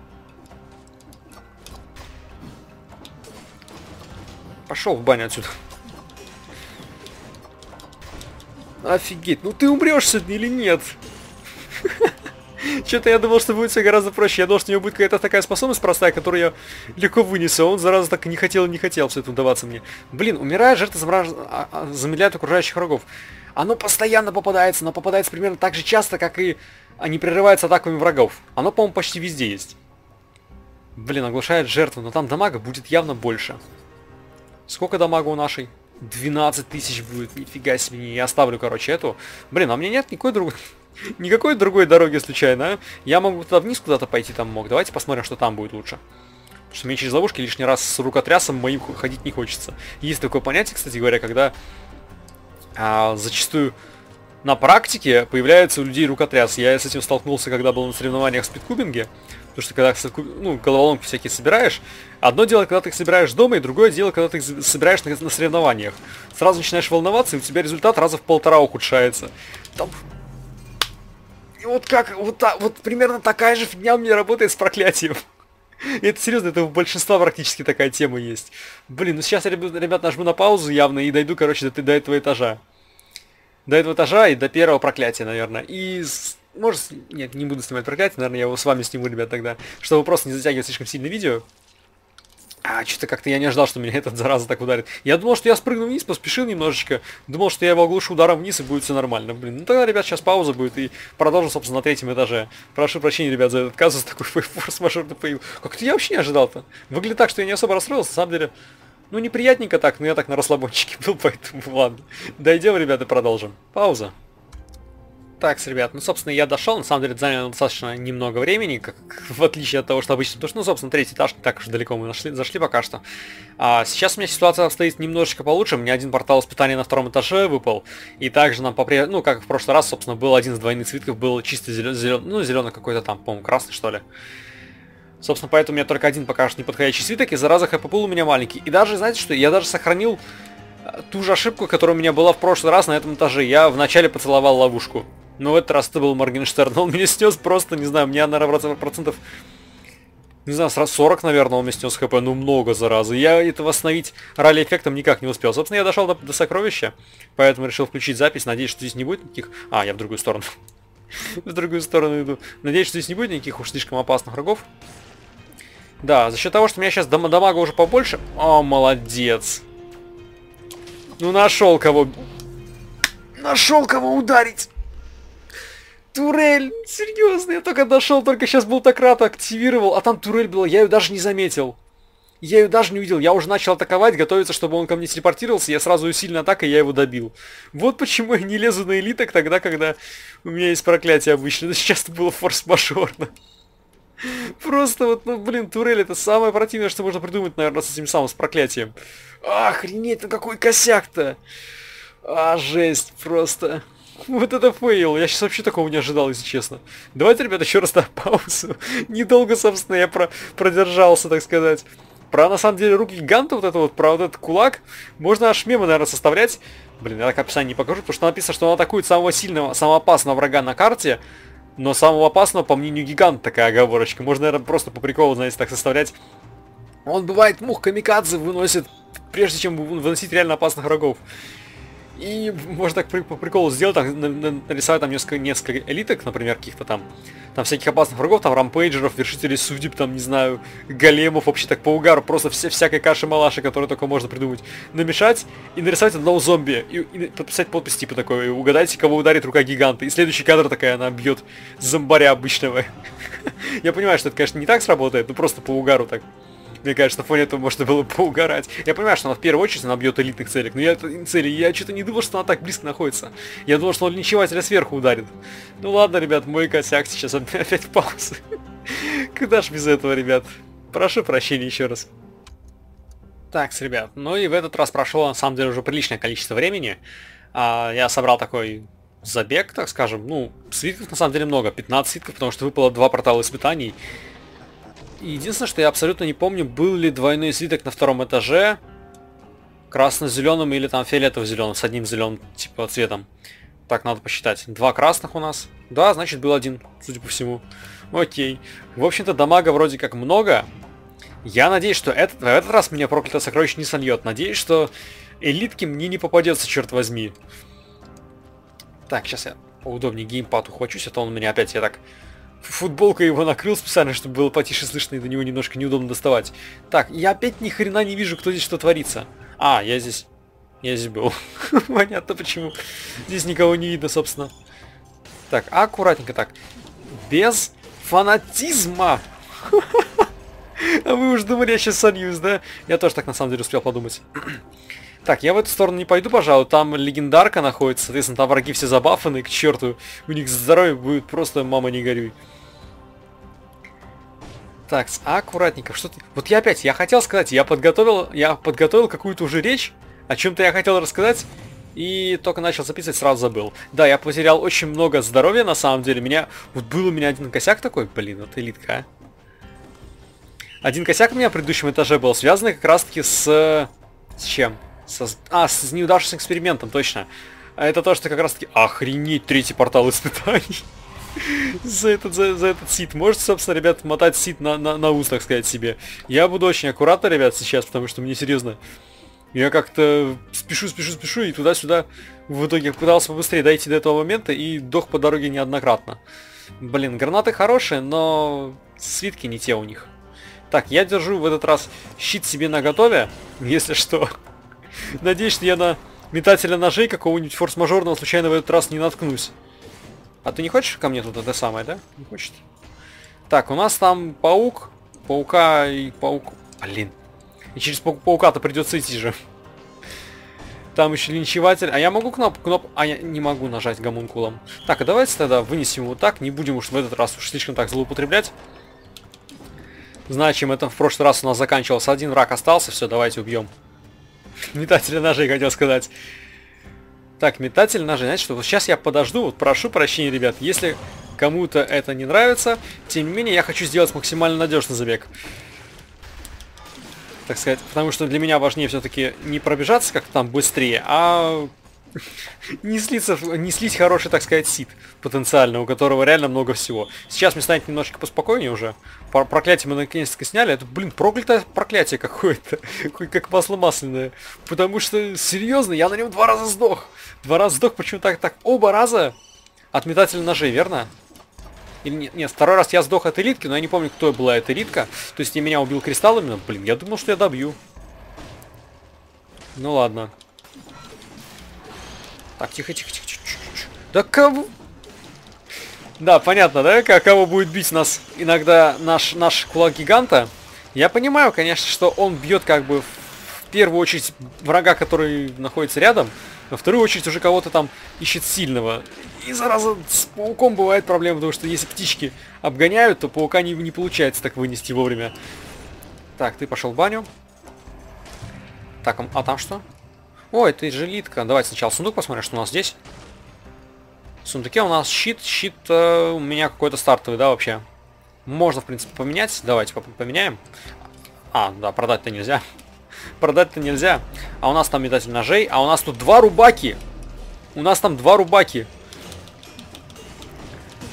Пошел в баню отсюда. Офигеть. Ну ты умрешь сегодня или нет? Что-то я думал, что будет все гораздо проще. Я думал, что у него будет какая-то такая способность простая, которую я легко вынесу. А он, зараза, так не хотел все это удаваться мне. Блин, умирая, жертва замедляет окружающих врагов. Оно постоянно попадается, но попадается примерно так же часто, как и не прерывается атаками врагов. Оно, по-моему, почти везде есть. Блин, оглушает жертву, но там дамага будет явно больше. Сколько дамага у нашей? 12 тысяч будет, нифига себе, я оставлю, короче, эту. Блин, а у меня нет никакой другой дороги случайно, а? Я могу туда вниз куда-то пойти, там мог. Давайте посмотрим, что там будет лучше. Потому что мне через ловушки лишний раз с рукотрясом моим ходить не хочется. Есть такое понятие, кстати говоря, когда зачастую на практике появляется у людей рукотряс. Я с этим столкнулся, когда был на соревнованиях в спидкубинге. Потому что когда головоломки всякие собираешь, одно дело, когда ты их собираешь дома, и другое дело, когда ты их собираешь на соревнованиях. Сразу начинаешь волноваться, и у тебя результат раза в 1,5 ухудшается. Там... И вот как, вот примерно такая же фигня у меня работает с проклятием. И это серьезно, это у большинства практически такая тема есть. Блин, ну сейчас я, ребят, нажму на паузу явно и дойду, короче, до этого этажа. До этого этажа и до первого проклятия, наверное. И... Может, нет, не буду снимать проклятие, наверное, я его с вами сниму, ребят, тогда. Чтобы просто не затягивать слишком сильно видео. Что-то как-то я не ожидал, что меня этот зараза так ударит. Я думал, что я спрыгну вниз, поспешил немножечко. Думал, что я его оглушу ударом вниз и будет все нормально. Блин, ну тогда, ребят, сейчас пауза будет и продолжим, собственно, на 3-м этаже. Прошу прощения, ребят, за этот казус, такой форс-мажорный появился. Как-то я вообще не ожидал-то. Выглядит так, что я не особо расстроился, на самом деле. Ну, неприятненько так, но я так на расслабончике был, поэтому ладно. Дойдем, ребята, продолжим. Пауза. Так, ребят, ну, собственно, я дошел, на самом деле, это заняло достаточно немного времени, в отличие от того, что обычно, потому что, ну, собственно, 3-й этаж, не так уж далеко мы зашли пока что. Сейчас у меня ситуация обстоит немножечко получше, мне один портал испытания на 2-м этаже выпал, и также нам ну, как в прошлый раз, собственно, был один из двойных свитков, был чисто зеленый какой-то там, по-моему, красный, что ли. Собственно, поэтому у меня только один пока что неподходящий свиток, и зараза хп-пул у меня маленький. И даже, знаете что, я даже сохранил ту же ошибку, которая у меня была в прошлый раз на этом этаже. Я вначале поцеловал ловушку. Но в этот раз это был Моргенштерн. Он меня снес просто, не знаю, мне, наверное, процентов... Не знаю, сразу 40, наверное, он меня снес хп. Ну, много, заразы. Я это восстановить ралли-эффектом никак не успел. Собственно, я дошел до сокровища, поэтому решил включить запись. Надеюсь, что здесь не будет никаких... я в другую сторону. В другую сторону иду. Надеюсь, что здесь не будет никаких уж слишком опасных врагов. Да, за счет того, что у меня сейчас дамага уже побольше... О, молодец. Ну, нашел кого... Нашел кого ударить. Турель, серьезно, я только дошел, только сейчас был так рад, активировал, а там турель была, я ее даже не заметил. Я ее даже не увидел, я уже начал атаковать, готовиться, чтобы он ко мне телепортировался, я сразу усилил атакой, я его добил. Вот почему я не лезу на элиток тогда, когда у меня есть проклятие обычно, но сейчас это было форс-мажорно. Просто вот, ну блин, турель это самое противное, что можно придумать, наверное, с этим самым, с проклятием. Охренеть, ну какой косяк-то. Жесть просто. Вот это фейл, я сейчас вообще такого не ожидал, если честно. Давайте, ребята, еще раз на паузу. Недолго, собственно, я продержался, так сказать. Про, на самом деле, руки гиганта, вот это вот, про вот этот кулак, можно аж мемы, наверное, составлять. Блин, я так описание не покажу, потому что написано, что он атакует самого сильного, самого опасного врага на карте. Но самого опасного, по мнению гиганта, такая оговорочка. Можно, наверное, просто по приколу, знаете, так составлять. Он бывает мух камикадзе выносит, прежде чем выносить реально опасных врагов. И можно так по приколу сделать, там, нарисовать там несколько элиток, например, каких-то там всяких опасных врагов, там рампейджеров, вершителей судеб, там, не знаю, големов, вообще так по угару, просто всякой каши-малаши, которую только можно придумать, намешать и нарисовать одного зомби, и подписать подпись типа такой, угадайте, кого ударит рука гиганта, и следующий кадр такая, она бьет зомбаря обычного. Я понимаю, что это, конечно, не так сработает, но просто по угару так. Мне кажется, на фоне этого можно было поугарать. Я понимаю, что она в первую очередь она бьет элитных целей, но я что-то не думал, что она так близко находится. Я думал, что он линчевателя сверху ударит. Ну ладно, ребят, мой косяк, сейчас опять пауза. Куда ж без этого, ребят? Прошу прощения еще раз. Так, ребят, ну и в этот раз прошло, на самом деле, уже приличное количество времени. Я собрал такой забег, так скажем. Ну, свитков на самом деле много, 15 свитков, потому что выпало 2 портала испытаний. Единственное, что я абсолютно не помню, был ли двойной свиток на втором этаже красно-зеленым или там фиолетово-зеленым, с одним зеленым типа цветом. Так, надо посчитать. 2 красных у нас. Да, значит был один, судя по всему. Окей. В общем-то, дамага вроде как много. Я надеюсь, что в этот раз меня проклятое сокровище не сольет. Надеюсь, что элитки мне не попадется, черт возьми. Так, сейчас я поудобнее геймпад ухвачусь, а то он у меня опять, я так... Футболкой его накрыл специально, чтобы было потише слышно и до него немножко неудобно доставать. Так, я опять ни хрена не вижу, кто здесь что творится. Я здесь был. Понятно почему. Здесь никого не видно, собственно. Так, аккуратненько так. Без фанатизма. А вы уж думали, я сейчас сольюсь, да? Я тоже так на самом деле успел подумать. Так, я в эту сторону не пойду, пожалуй. Там легендарка находится, соответственно, там враги все забафаны, к черту. У них здоровье будет просто мама не горюй. Так, аккуратненько. Что ты... Вот я хотел сказать, я подготовил какую-то уже речь, о чем-то я хотел рассказать, и только начал записывать, сразу забыл. Да, я потерял очень много здоровья, на самом деле. Был у меня один косяк такой, блин, вот элитка, Один косяк у меня в предыдущем этаже был, связанный как раз-таки с чем? С неудавшимся экспериментом, точно. Это то, что как раз-таки... Охренеть, 3-й портал испытаний. за этот сит. Можете, собственно, ребят, мотать сит на ус, так сказать, себе. Я буду очень аккуратно, ребят, сейчас, потому что мне серьезно... Я как-то спешу, и туда-сюда в итоге пытался побыстрее дойти до этого момента и дох по дороге неоднократно. Блин, гранаты хорошие, но свитки не те у них. Так, я держу в этот раз щит себе наготове, если что. Надеюсь, что я на метателя ножей какого-нибудь форс-мажорного случайно в этот раз не наткнусь. А ты не хочешь ко мне тут это самое, да? Не хочет? Так, у нас там паук. Паука и паук... Блин. И через паука-то придется идти же. Там еще линчеватель. А я могу я не могу нажать гомункулом. Так, а давайте тогда вынесем его так. Не будем уж в этот раз уж слишком так злоупотреблять. Зная, чем это в прошлый раз у нас заканчивался. Один враг остался. Все, давайте убьем. Метатель ножей, хотел сказать. Так, метатель ножей. Знаете что, вот сейчас я подожду. Вот прошу прощения, ребят. Если кому-то это не нравится, тем не менее, я хочу сделать максимально надежный забег. Так сказать, потому что для меня важнее все-таки не пробежаться как-то там быстрее, а не слить хороший, так сказать, сит потенциально, у которого реально много всего. Сейчас мне станет немножечко поспокойнее уже. Проклятие мы наконец-то сняли. Это, блин, проклятое проклятие какое-то. Как масло масляное. Потому что, серьезно, я на нем 2 раза сдох. 2 раза сдох, почему так? Оба раза от метателя ножей, верно? Или нет, второй раз я сдох от элитки, но я не помню, кто была эта элитка. То есть меня убил кристалл именно. Блин, я думал, что я добью. Ну ладно. Так, тихо. Да кого? Да, понятно, да? Кого будет бить нас иногда наш кулак гиганта. Я понимаю, конечно, что он бьет как бы в первую очередь врага, который находится рядом. Во вторую очередь уже кого-то там ищет сильного. И зараза, с пауком бывает проблема, потому что если птички обгоняют, то паука не получается так вынести вовремя. Так, ты пошел в баню. Так, а там что? О, это жилитка. Давайте сначала сундук посмотрим, что у нас здесь. В сундуке у нас щит. Щит у меня какой-то стартовый, да, вообще. Можно, в принципе, поменять. Давайте поменяем. Да, продать-то нельзя. Продать-то нельзя. А у нас там метатель ножей. А у нас тут 2 рубаки. У нас там 2 рубаки.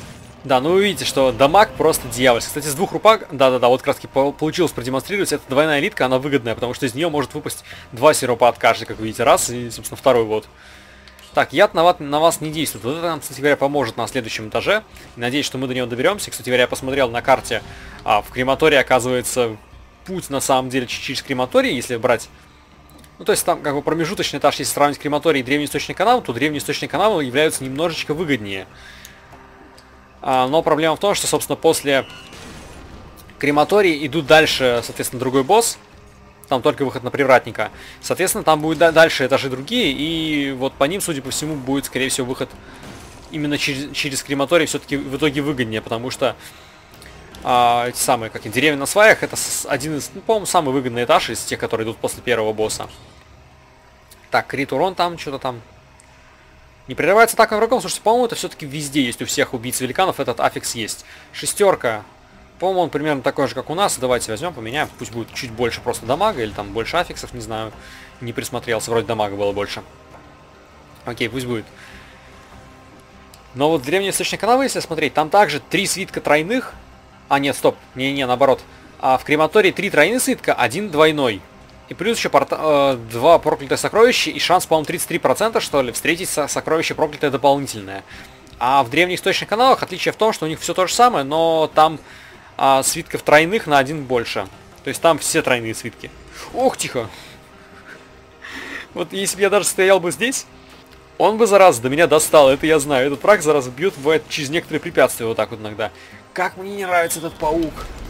Да, ну вы видите, что дамаг просто дьявольский. Кстати, с двух рупак, да-да-да, вот как раз получилось продемонстрировать, это двойная элитка, она выгодная, потому что из нее может выпасть 2 сиропа от каждой, как вы видите, раз, и, собственно, второй вот. Так, яд на вас не действует. Вот это нам, кстати говоря, поможет на следующем этаже. Надеюсь, что мы до него доберемся. Кстати говоря, я посмотрел на карте, в крематории, оказывается, путь на самом деле через крематорий, если брать. Ну, то есть там как бы промежуточный этаж, если сравнить крематорий и древний источный канал, то древний источный канал являются немножечко выгоднее. Но проблема в том, что, собственно, после крематории идут дальше, соответственно, другой босс. Там только выход на привратника. Соответственно, там будет дальше этажи другие, и вот по ним, судя по всему, будет, скорее всего, выход именно через крематорий все-таки в итоге выгоднее, потому что эти самые, как и деревья на сваях, это один из, ну, по-моему, самый выгодный этаж из тех, которые идут после первого босса. Так, крит урон там, что-то там. Не прерывается атака врагов, слушайте, по-моему, это все-таки везде есть у всех убийц великанов, этот аффикс есть. Шестерка. По-моему, он примерно такой же, как у нас. Давайте возьмем, поменяем. Пусть будет чуть больше просто дамага, или там больше аффиксов, не знаю. Не присмотрелся, вроде дамага было больше. Окей, пусть будет. Но вот древний источник канавы, если смотреть, там также 3 свитка тройных. А, нет, стоп, не, наоборот. А в крематории 3 тройных свитка, 1 двойной. И плюс еще 2 проклятые сокровища, и шанс, по-моему, 33%, что ли, встретить сокровище проклятое дополнительное. А в древних источных каналах отличие в том, что у них все то же самое, но там свитков тройных на 1 больше. То есть там все тройные свитки. Ох, тихо. Вот если бы я даже стоял бы здесь, он бы, зараза, до меня достал, это я знаю. Этот враг, зараза, бьет, бывает, через некоторые препятствия вот так вот иногда. Как мне не нравится этот паук.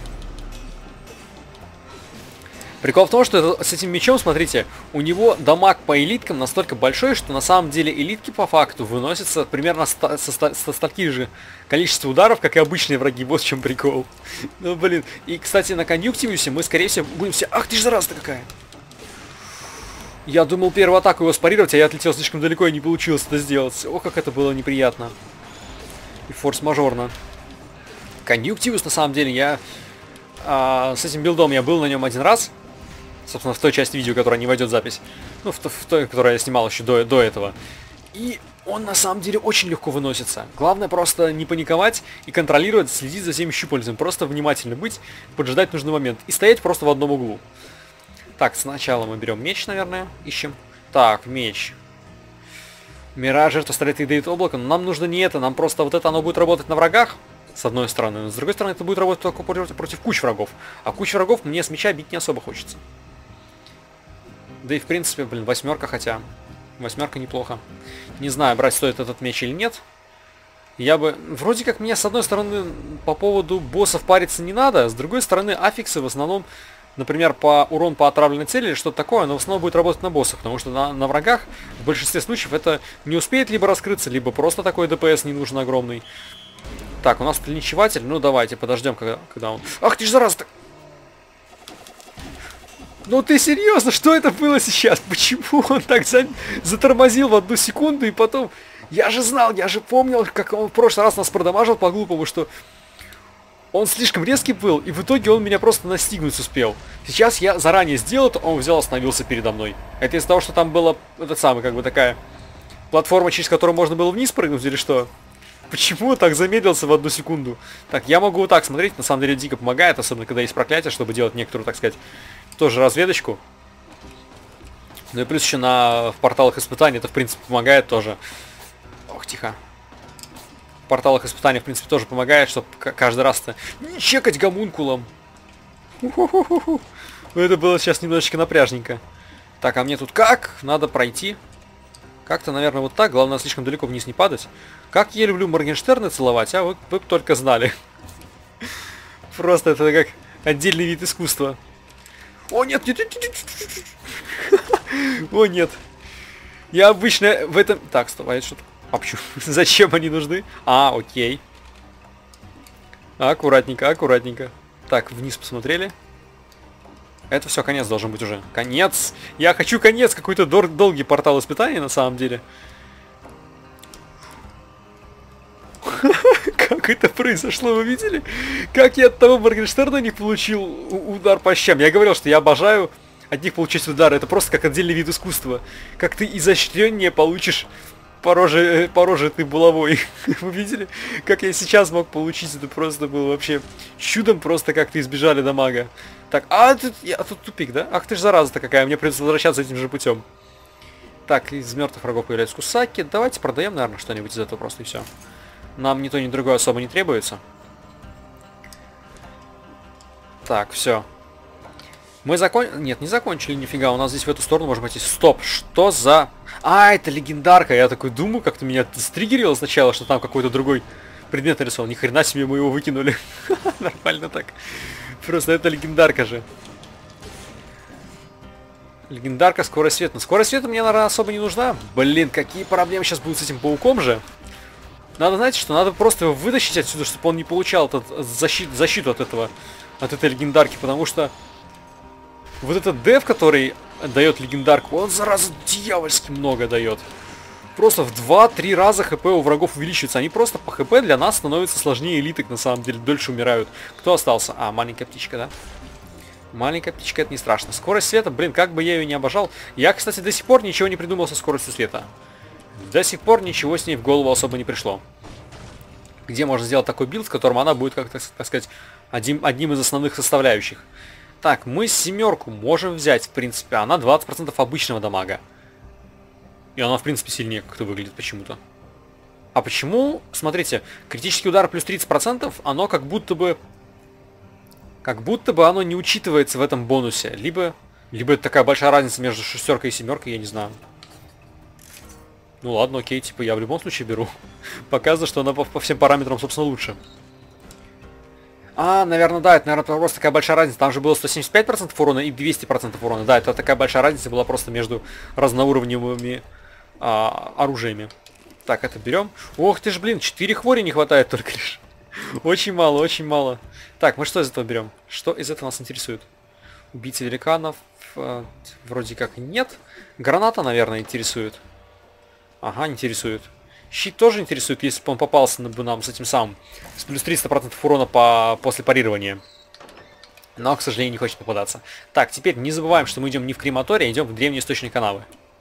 Прикол в том, что с этим мечом, смотрите, у него дамаг по элиткам настолько большой, что на самом деле элитки по факту выносятся примерно со стольких же количества ударов, как и обычные враги. Вот в чем прикол. Ну, блин. И, кстати, на конъюнктивиусе мы, скорее всего, будем все... Ах ты ж зараза-то какая! Я думал первую атаку его спарировать, а я отлетел слишком далеко и не получилось это сделать. Ох, как это было неприятно. И форс-мажорно. Конъюнктивиус, на самом деле, я... с этим билдом я был на нем 1 раз. Собственно, в той части видео, которая не войдет в запись. Ну, в той, которую я снимал еще до этого. И он на самом деле очень легко выносится. Главное просто не паниковать и контролировать, следить за всеми щупальцами. Просто внимательно быть, поджидать нужный момент. И стоять просто в одном углу. Так, сначала мы берем меч, наверное, ищем. Так, меч. Мираж, жертва стреляет и дает облако. Но нам нужно не это, нам просто вот это оно будет работать на врагах. С одной стороны. Но с другой стороны, это будет работать только против куч врагов. А куч врагов мне с меча бить не особо хочется. Да и в принципе, блин, 8 хотя. 8 неплохо. Не знаю, брать стоит этот меч или нет. Я бы... Вроде как мне, с одной стороны, по поводу боссов париться не надо. С другой стороны, аффиксы в основном, например, по урон по отравленной цели или что-то такое, но в основном будет работать на боссах. Потому что на врагах в большинстве случаев это не успеет либо раскрыться, либо просто такой ДПС не нужен огромный. Так, у нас линчеватель. Ну, давайте подождем, когда он... Ах ты ж зараза-то! Ну ты серьезно? Что это было сейчас? Почему он так затормозил в 1 секунду и потом... Я же знал, я же помнил, как он в прошлый раз нас продамажил по-глупому, что... Он слишком резкий был, и в итоге он меня просто настигнуть успел. Сейчас я заранее сделал это, он взял, остановился передо мной. Это из-за того, что там была, этот самый, как бы такая... Платформа, через которую можно было вниз прыгнуть или что? Почему так замедлился в 1 секунду? Так, я могу вот так смотреть, на самом деле дико помогает, особенно когда есть проклятие, чтобы делать некоторую, так сказать, тоже разведочку. Ну и плюс еще в порталах испытаний это, в принципе, помогает тоже. Ох, тихо. В порталах испытаний, в принципе, тоже помогает, чтобы каждый раз-то не чекать гомункулом. Ну это было сейчас немножечко напряжненько. Так, а мне тут как? Надо пройти. Как-то, наверное, вот так. Главное, слишком далеко вниз не падать. Как я люблю Моргенштерна целовать, а вы бы только знали. Просто это как отдельный вид искусства. О, нет, нет, нет, нет. О, нет. Я обычно в этом... Так, стоп, а это что-то... А почему? Зачем они нужны? А, окей. Аккуратненько, аккуратненько. Так, вниз посмотрели. Это все, конец должен быть уже. Конец! Я хочу конец! Какой-то долгий портал испытаний, на самом деле. Как это произошло, вы видели? Как я от того Моргенштерна не получил удар по щам. Я говорил, что я обожаю от них получить удары. Это просто как отдельный вид искусства. Как ты изощреннее получишь по роже ты булавой. Вы видели, как я сейчас мог получить? Это просто было вообще чудом, просто как-то избежали дамага. Так, тут тупик, да? Ах ты ж зараза-то какая, мне придется возвращаться этим же путем. Так, из мертвых врагов появляются кусаки. Давайте продаем, наверное, что-нибудь из этого просто и все. Нам ни то, ни другое особо не требуется. Так, все. Мы Нет, не закончили, нифига. У нас здесь в эту сторону можно пойти. Стоп, что за... А, это легендарка. Я такой думаю, как-то меня стригерило сначала, что там какой-то другой предмет нарисовал. Ни хрена себе, мы его выкинули. Нормально так. Просто это легендарка же. Легендарка, скорость света. Но скорость света мне, наверное, особо не нужна. Блин, какие проблемы сейчас будут с этим пауком же. Надо, знаете что, надо просто его вытащить отсюда, чтобы он не получал защиту от этой легендарки, потому что вот этот дев, который дает легендарку, он, зараза, дьявольски много дает. Просто в 2-3 раза хп у врагов увеличивается. Они просто по хп для нас становятся сложнее элиток, на самом деле, дольше умирают. Кто остался? А, маленькая птичка, да? Маленькая птичка, это не страшно. Скорость света, блин, как бы я ее не обожал. Я, кстати, до сих пор ничего не придумал со скоростью света. До сих пор ничего с ней в голову особо не пришло. Где можно сделать такой билд, в котором она будет, как так сказать, одним из основных составляющих. Так, мы семерку можем взять, в принципе. Она 20% обычного дамага. И она, в принципе, сильнее как-то выглядит почему-то. А почему? Смотрите, критический удар плюс 30%, оно как будто бы оно не учитывается в этом бонусе. Либо это такая большая разница между шестеркой и семеркой, я не знаю. Ну ладно, окей, типа я в любом случае беру. Показывает, что она по всем параметрам, собственно, лучше. А, наверное, да, это, наверное, просто такая большая разница. Там же было 175% урона и 200% урона. Да, это такая большая разница была просто между разноуровневыми оружиями. Так, это берем. Ох ты ж, блин, 4 хвори не хватает только лишь. Очень мало, очень мало. Так, мы что из этого берем? Что из этого нас интересует? Убийца великанов? Вроде как нет. Граната, наверное, интересует. Ага, интересует. Щит тоже интересует, если бы он попался бы нам с этим самым. С плюс 300% урона после парирования. Но, к сожалению, не хочет попадаться. Так, теперь не забываем, что мы идем не в крематорий, а идем в древние источные канавы.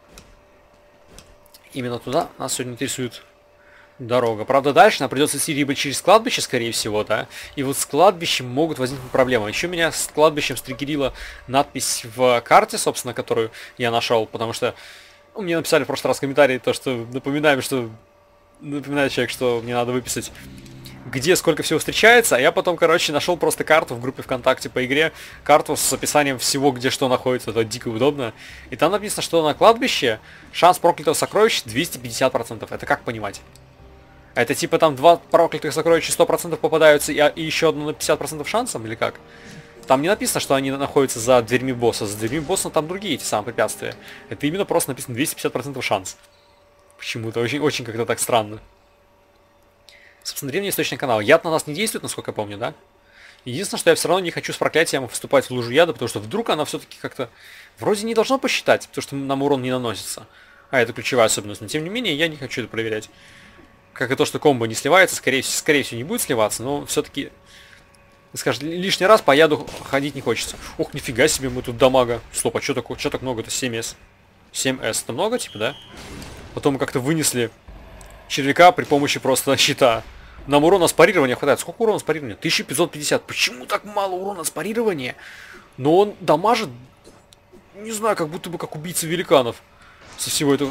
Именно туда нас сегодня интересует дорога. Правда, дальше нам придется идти либо через кладбище, скорее всего, да. И вот с кладбищем могут возникнуть проблемы. Еще меня с кладбищем стригерила надпись в карте, собственно, которую я нашел, потому что мне написали в прошлый раз в комментарии то, что напоминает человек, что мне надо выписать, где сколько всего встречается, а я потом, короче, нашел просто карту в группе ВКонтакте по игре, карту с описанием всего, где что находится, это дико удобно. И там написано, что на кладбище шанс проклятого сокровища 250%. Это как понимать? Это типа там 2 проклятых сокровища 100% попадаются и еще одно на 50% шансом, или как? Там не написано, что они находятся за дверьми босса. За дверьми босса там другие эти самые препятствия. Это именно просто написано 250% шанс. Почему-то очень как-то так странно. Собственно, древний источник канала. Яд на нас не действует, насколько я помню, да? Единственное, что я все равно не хочу с проклятием вступать в лужу яда, потому что вдруг она все-таки как-то вроде не должно посчитать, потому что нам урон не наносится. А это ключевая особенность. Но тем не менее, я не хочу это проверять. Как и то, что комбо не сливается, скорее всего не будет сливаться, но все-таки, скажем, лишний раз по яду ходить не хочется. Ох, нифига себе, мы тут дамага. Стоп, а что так много-то? 7С. 7С, это много, типа, да? Потом мы как-то вынесли червяка при помощи просто щита. Нам урона с парирования хватает. Сколько урона с парирования? 1550. Почему так мало урона с парирования? Но он дамажит, не знаю, как будто бы как убийца великанов. Со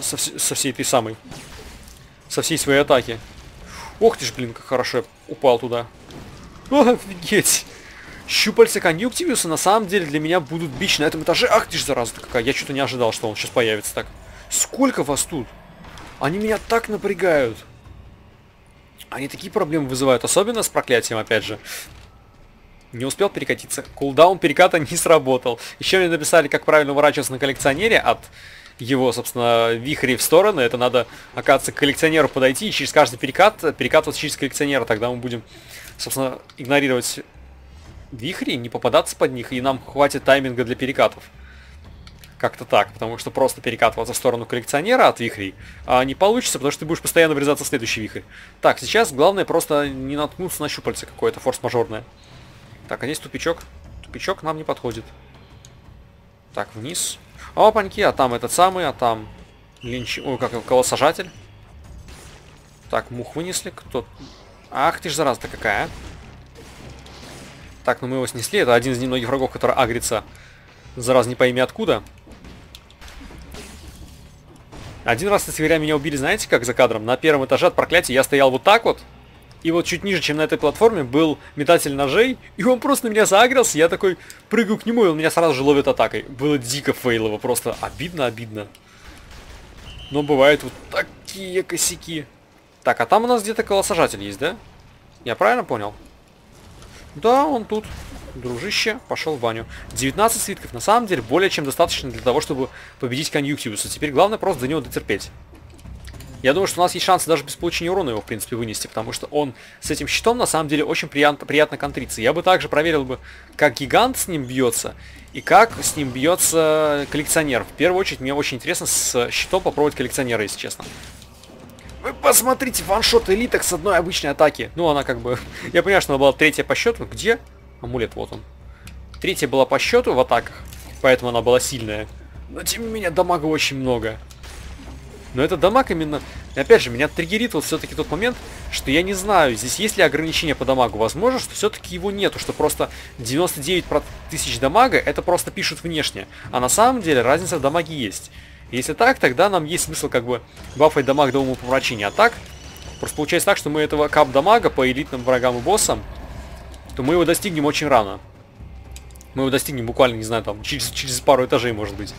всей своей атаки. Ох ты ж, блин, как хорошо я упал туда. О, офигеть. Щупальца конъюнктивиуса на самом деле для меня будут бич на этом этаже. Ах ты ж, зараза какая. Я что-то не ожидал, что он сейчас появится так. Сколько вас тут? Они меня так напрягают. Они такие проблемы вызывают. Особенно с проклятием, опять же. Не успел перекатиться. Кулдаун переката не сработал. Еще мне написали, как правильно уворачиваться на коллекционере от его, собственно, вихрей в стороны. Это надо, оказывается, к коллекционеру подойти и через каждый перекатываться через коллекционера. Тогда мы будем, собственно, игнорировать вихри, не попадаться под них, и нам хватит тайминга для перекатов. Как-то так, потому что просто перекатываться в сторону коллекционера от вихрей не получится, потому что ты будешь постоянно врезаться в следующий вихрь. Так, сейчас главное просто не наткнуться на щупальце какое-то форс-мажорное. Так, а здесь тупичок. Тупичок нам не подходит. Так, вниз. Опаньки, а там этот самый, а там линч... Ой, как его, колосажатель. Так, мух вынесли. Кто? Ах ты ж зараза-то какая. Так, ну мы его снесли. Это один из немногих врагов, который агрится. Зараза не пойми откуда. Один раз, кстати говоря, меня убили, знаете, как за кадром? На первом этаже от проклятия я стоял вот так вот. И вот чуть ниже, чем на этой платформе, был метатель ножей. И он просто на меня заагрился. Я такой прыгаю к нему, и он меня сразу же ловит атакой. Было дико фейлово. Просто обидно. Но бывают вот такие косяки. Так, а там у нас где-то колосажатель есть, да? Я правильно понял? Да, он тут. Дружище, пошел в баню. 19 свитков, на самом деле, более чем достаточно для того, чтобы победить Конъюнктивуса. Теперь главное просто до него дотерпеть. Я думаю, что у нас есть шансы даже без получения урона его, в принципе, вынести, потому что он с этим щитом, на самом деле, очень приятно контриться. Я бы также проверил бы, как гигант с ним бьется, и как с ним бьется коллекционер. В первую очередь, мне очень интересно с щитом попробовать коллекционера, если честно. Вы посмотрите, ваншот элиток с одной обычной атаки. Ну, она как бы... Я понимаю, что она была третья по счету. Где? Амулет, вот он. Третья была по счету в атаках, поэтому она была сильная. Но тем не менее, дамага очень много. Но это дамаг именно... И опять же, меня триггерит вот все-таки тот момент, что я не знаю, здесь есть ли ограничение по дамагу. Возможно, что все-таки его нету, что просто 99 тысяч дамага это просто пишут внешне. А на самом деле разница в дамаге есть. Если так, тогда нам есть смысл как бы бафать дамаг до умопомрачения. А так, просто получается так, что мы этого кап дамага по элитным врагам и боссам, то мы его достигнем очень рано. Мы его достигнем буквально, не знаю, там, через пару этажей, может быть.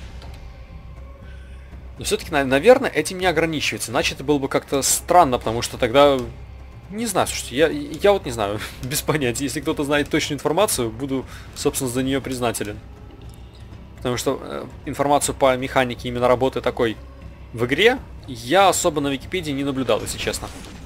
Но все-таки, наверное, этим не ограничивается. Иначе это было бы как-то странно, потому что тогда... Не знаю, слушайте, я вот не знаю, без понятия. Если кто-то знает точную информацию, буду, собственно, за нее признателен. Потому что информацию по механике именно работы такой в игре я особо на Википедии не наблюдал, если честно.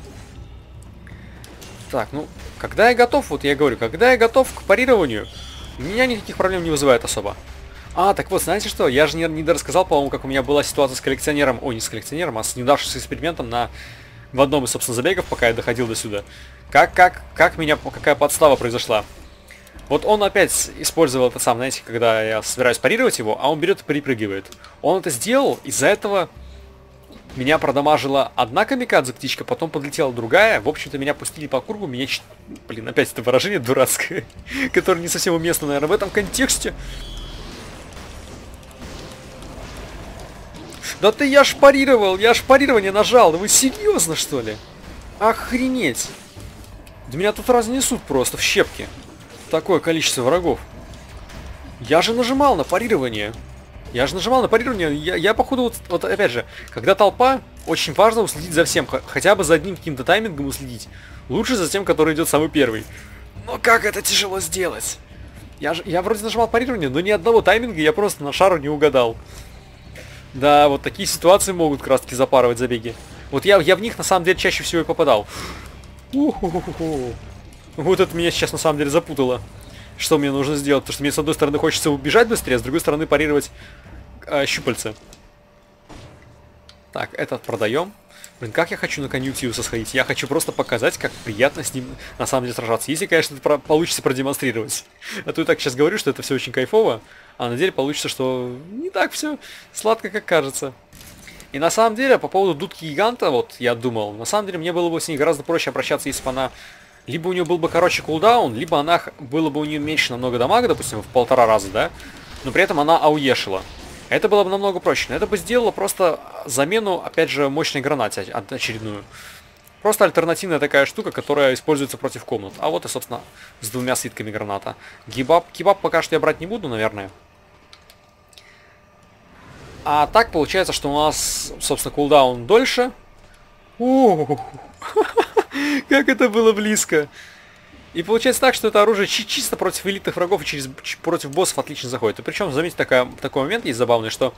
Так, ну, когда я готов, вот я говорю, когда я готов к парированию, у меня никаких проблем не вызывает особо. А, так вот, знаете что, я же не дорассказал, по-моему, как у меня была ситуация с коллекционером, ой, не с коллекционером, а с неудавшимся экспериментом в одном из, собственно, забегов, пока я доходил до сюда. Какая подстава произошла? Вот он опять использовал это сам, знаете, когда я собираюсь парировать его, а он берет и перепрыгивает. Он это сделал, из-за этого меня продамажила одна камикадзе птичка, потом подлетела другая. В общем-то, меня пустили по кругу, меня... Блин, опять это выражение дурацкое, которое не совсем уместно, наверное, в этом контексте. Да ты, я ж парировал, я ж парирование нажал, да вы серьезно, что ли? Охренеть. Да меня тут разнесут просто в щепки. Такое количество врагов. Я же нажимал на парирование. Я походу, вот опять же, когда толпа, очень важно уследить за всем. Хотя бы за одним каким-то таймингом уследить. Лучше за тем, который идет самый первый. Но как это тяжело сделать? Я вроде нажимал парирование, но ни одного тайминга я просто на шару не угадал. Да, вот такие ситуации могут как раз таки запарывать забеги. Вот я в них на самом деле чаще всего и попадал. Вот это меня сейчас на самом деле запутало. Что мне нужно сделать? Потому что мне с одной стороны хочется убежать быстрее, а с другой стороны парировать щупальца. Так, этот продаем. Блин, как я хочу на Конъюнктивуса сходить. Я хочу просто показать, как приятно с ним на самом деле сражаться. Если, конечно, это получится продемонстрировать. А то я так сейчас говорю, что это все очень кайфово. А на деле получится, что не так все сладко, как кажется. И на самом деле, по поводу дудки гиганта, вот я думал, на самом деле мне было бы с ней гораздо проще обращаться, если бы она... Либо у нее был бы короче кулдаун, либо она было бы у нее меньше намного дамага, допустим, в 1,5 раза, да? Но при этом она ауешила. Это было бы намного проще. Но это бы сделало просто замену, опять же, мощной гранате очередную. Просто альтернативная такая штука, которая используется против комнат. А вот и, собственно, с 2 свитками граната. Кебаб пока что я брать не буду, наверное. А так получается, что у нас, собственно, кулдаун дольше. Как это было близко. И получается так, что это оружие чисто против элитных врагов и против боссов отлично заходит. И причем, заметьте, такой момент есть забавный, что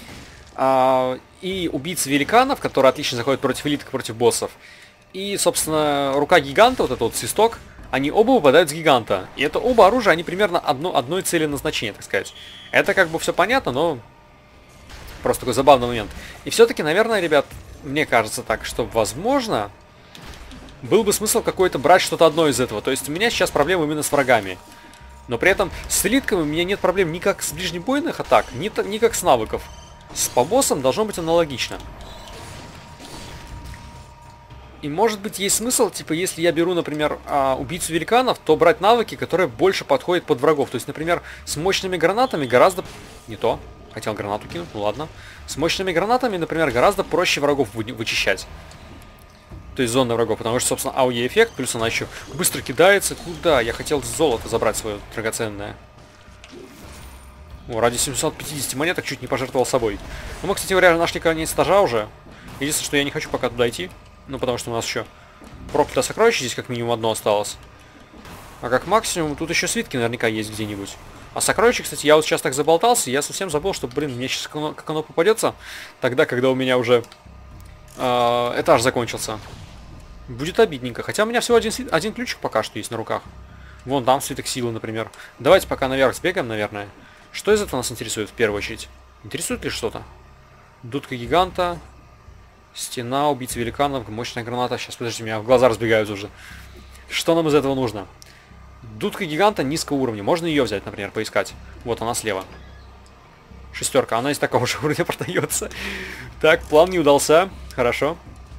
и убийцы великанов, которые отлично заходят против элиток, против боссов, и, собственно, рука гиганта, вот этот вот свисток, они оба выпадают с гиганта. И это оба оружия, они примерно одной цели назначения, так сказать. Это как бы все понятно, но просто такой забавный момент. И все-таки, наверное, ребят, мне кажется так, что, возможно, был бы смысл какой-то брать что-то одно из этого. То есть у меня сейчас проблемы именно с врагами. Но при этом с элитками у меня нет проблем ни как с ближнебойных атак, ни как с навыков. По боссам должно быть аналогично. И может быть есть смысл, типа, если я беру, например, убийцу великанов, то брать навыки, которые больше подходят под врагов. То есть, например, с мощными гранатами гораздо... Не то. Хотел гранату кинуть, ну ладно. С мощными гранатами, например, гораздо проще врагов вычищать. То есть зоны врагов, потому что, собственно, АОЕ-эффект, плюс она еще быстро кидается. Куда? Я хотел золото забрать свое драгоценное. О, ради 750 монеток чуть не пожертвовал собой. Ну, мы, кстати говоря, нашли конец этажа уже. Единственное, что я не хочу пока туда идти. Ну, потому что у нас еще проклятое сокровище здесь как минимум одно осталось. А как максимум, тут еще свитки наверняка есть где-нибудь. А сокровище, кстати, я вот сейчас так заболтался, я совсем забыл, что, блин, мне сейчас как оно попадется, тогда, когда у меня уже этаж закончился. Будет обидненько. Хотя у меня всего один ключик пока что есть на руках. Вон там свиток силы, например. Давайте пока наверх сбегаем, наверное. Что из этого нас интересует в первую очередь? Интересует ли что-то? Дудка гиганта. Стена, убийца великанов, мощная граната. Сейчас, подождите, у меня в глаза разбегаются уже. Что нам из этого нужно? Дудка гиганта низкого уровня. Можно ее взять, например, поискать. Вот она слева. Шестерка. Она из такого же уровня продается. Так, план не удался. Хорошо.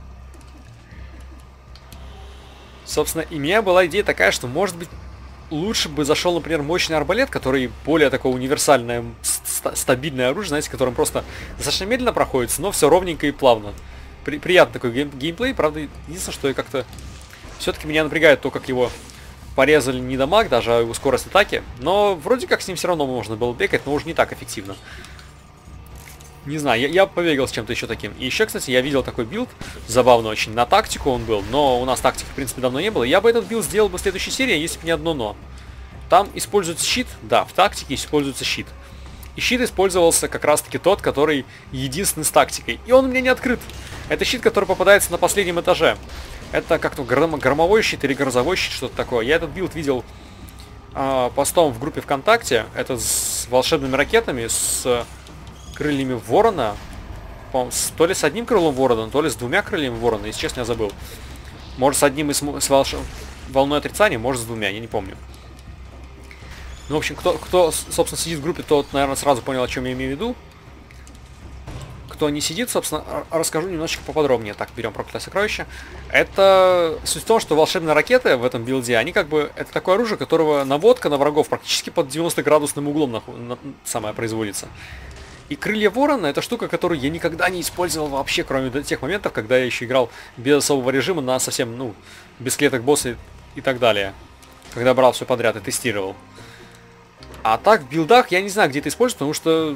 Собственно, и у меня была идея такая, что, может быть, лучше бы зашел, например, мощный арбалет, который более такое универсальное, стабильное оружие, знаете, которым просто достаточно медленно проходится, но все ровненько и плавно. Приятный такой геймплей, правда, единственное, что я как-то... Все-таки меня напрягает то, как его порезали не дамаг, даже его скорость атаки, но вроде как с ним все равно можно было бегать, но уже не так эффективно. Не знаю, я побегал с чем-то еще таким. И еще, кстати, я видел такой билд, забавно очень, на тактику он был, но у нас тактики, в принципе, давно не было. Я бы этот билд сделал бы в следующей серии, если бы не одно но. Там используется щит, да, в тактике используется щит. И щит использовался как раз-таки тот, который единственный с тактикой. И он у меня не открыт. Это щит, который попадается на последнем этаже. Это как-то громовой щит или грозовой щит, что-то такое. Я этот билд видел постом в группе ВКонтакте. Это с волшебными ракетами, с крыльями ворона. То ли с одним крылом ворона, то ли с двумя крыльями ворона. Если честно, я забыл. Может, с одним и с волной отрицания, может, с двумя, я не помню. Ну, в общем, кто, собственно, сидит в группе, тот, наверное, сразу понял, о чем я имею в виду. Кто не сидит, собственно, расскажу немножечко поподробнее. Так, берем проклятое сокровище. Это суть в том, что волшебные ракеты в этом билде, они как бы... Это такое оружие, которого наводка на врагов практически под 90-градусным углом самое производится. И крылья ворона — это штука, которую я никогда не использовал вообще, кроме тех моментов, когда я еще играл без особого режима на совсем, ну, без клеток босса и так далее. Когда брал все подряд и тестировал. А так, в билдах я не знаю, где это использовать, потому что,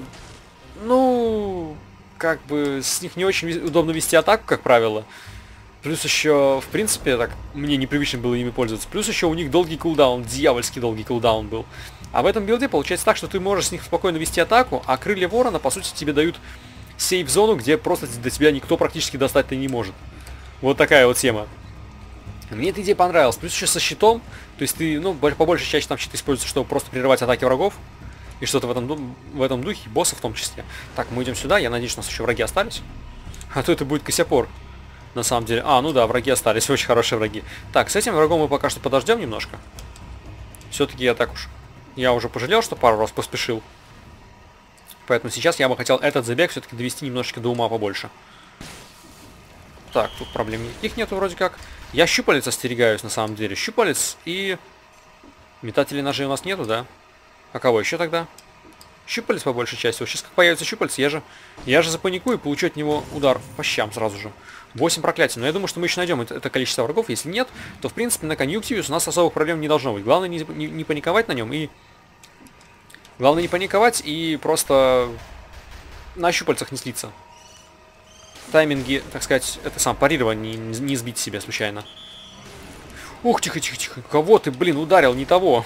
ну, как бы с них не очень удобно вести атаку, как правило. Плюс еще, в принципе, так, мне непривычно было ими пользоваться. Плюс еще у них долгий кулдаун, дьявольский долгий кулдаун был. А в этом билде получается так, что ты можешь с них спокойно вести атаку, а крылья ворона, по сути, тебе дают сейф-зону, где просто до тебя никто практически достать-то не может. Вот такая вот тема. Мне эта идея понравилась. Плюс еще со щитом. То есть ты, ну, по большей части там щит используется, чтобы просто прерывать атаки врагов. И что-то в этом духе, босса в том числе. Так, мы идем сюда. Я надеюсь, у нас еще враги остались. А то это будет косяпор. На самом деле. А, ну да, враги остались. Очень хорошие враги. Так, с этим врагом мы пока что подождем немножко. Все-таки я так уж... Я уже пожалел, что пару раз поспешил. Поэтому сейчас я бы хотел этот забег все-таки довести немножечко до ума побольше. Так, тут проблем никаких нету вроде как. Я щупалец остерегаюсь на самом деле. Щупалец и... Метателей ножей у нас нету, да? А кого еще тогда? Щупалец по большей части. Вот сейчас как появится щупалец, я же запаникую и получу от него удар по щам сразу же. 8 проклятий. Но я думаю, что мы еще найдем это количество врагов. Если нет, то в принципе на конъюнктиве у нас особых проблем не должно быть. Главное не паниковать на нем и... Главное не паниковать и просто на щупальцах не слиться. Тайминги, так сказать, это сам парирование, не сбить себя случайно. Ух, тихо. Кого ты, блин, ударил, не того.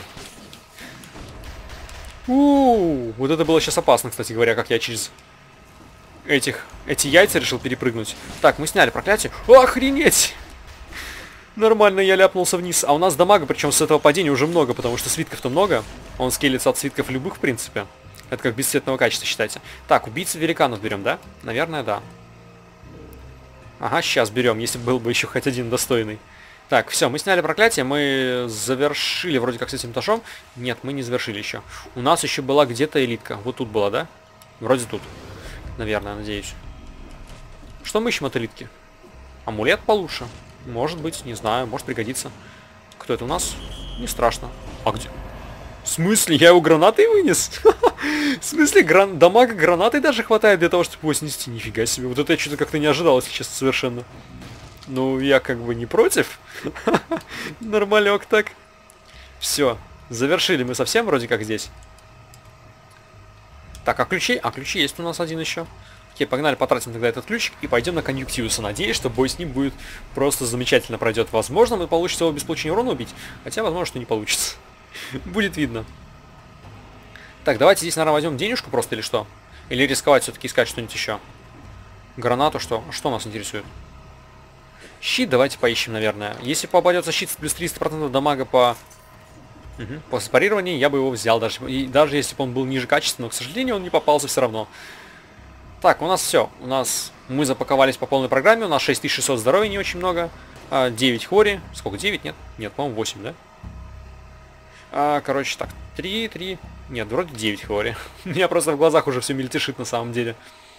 Вот это было сейчас опасно, кстати говоря, как я через эти яйца решил перепрыгнуть. Так, мы сняли проклятие. Охренеть! Нормально, я ляпнулся вниз. А у нас дамага, причем с этого падения уже много, потому что свитков-то много. Он скелится от свитков любых, в принципе. Это как бесцветного качества, считайте. Так, убийцы великанов берем, да? Наверное, да. Ага, сейчас берем, если был бы еще хоть один достойный. Так, все, мы сняли проклятие, мы завершили вроде как с этим этажом. Нет, мы не завершили еще. У нас еще была где-то элитка. Вот тут была, да? Вроде тут. Наверное, надеюсь. Что мы ищем от элитки? Амулет получше. Может быть, не знаю, может пригодится. Кто это у нас? Не страшно. А где? В смысле? Я его гранатой вынес? В смысле? Дамага гранатой даже хватает для того, чтобы его снести? Нифига себе. Вот это я что-то как-то не ожидал, если честно, совершенно. Ну, я как бы не против. Нормалек так. Все. Завершили мы совсем вроде как здесь. Так, а ключи? А ключи есть у нас один еще. Окей, погнали, потратим тогда этот ключик и пойдем на Конъюнктивуса. Надеюсь, что бой с ним будет просто замечательно пройдет. Возможно, мы получится его без получения урона убить. Хотя, возможно, что не получится. Будет видно. Так, давайте здесь, наверное, возьмем денежку просто или что? Или рисковать все-таки искать что-нибудь еще? Гранату что? Что нас интересует? Щит давайте поищем, наверное. Если попадется щит с плюс 300% дамага по... После парирования я бы его взял, даже если бы он был ниже качества, но, к сожалению, он не попался все равно. Так, у нас все. Мы запаковались по полной программе, у нас 6600 здоровья, не очень много. 9 хвори. Сколько? 9? Нет? Нет, по-моему, 8, да? Короче, так, 3. Нет, вроде 9 хвори. У меня просто в глазах уже все мельтешит на самом деле.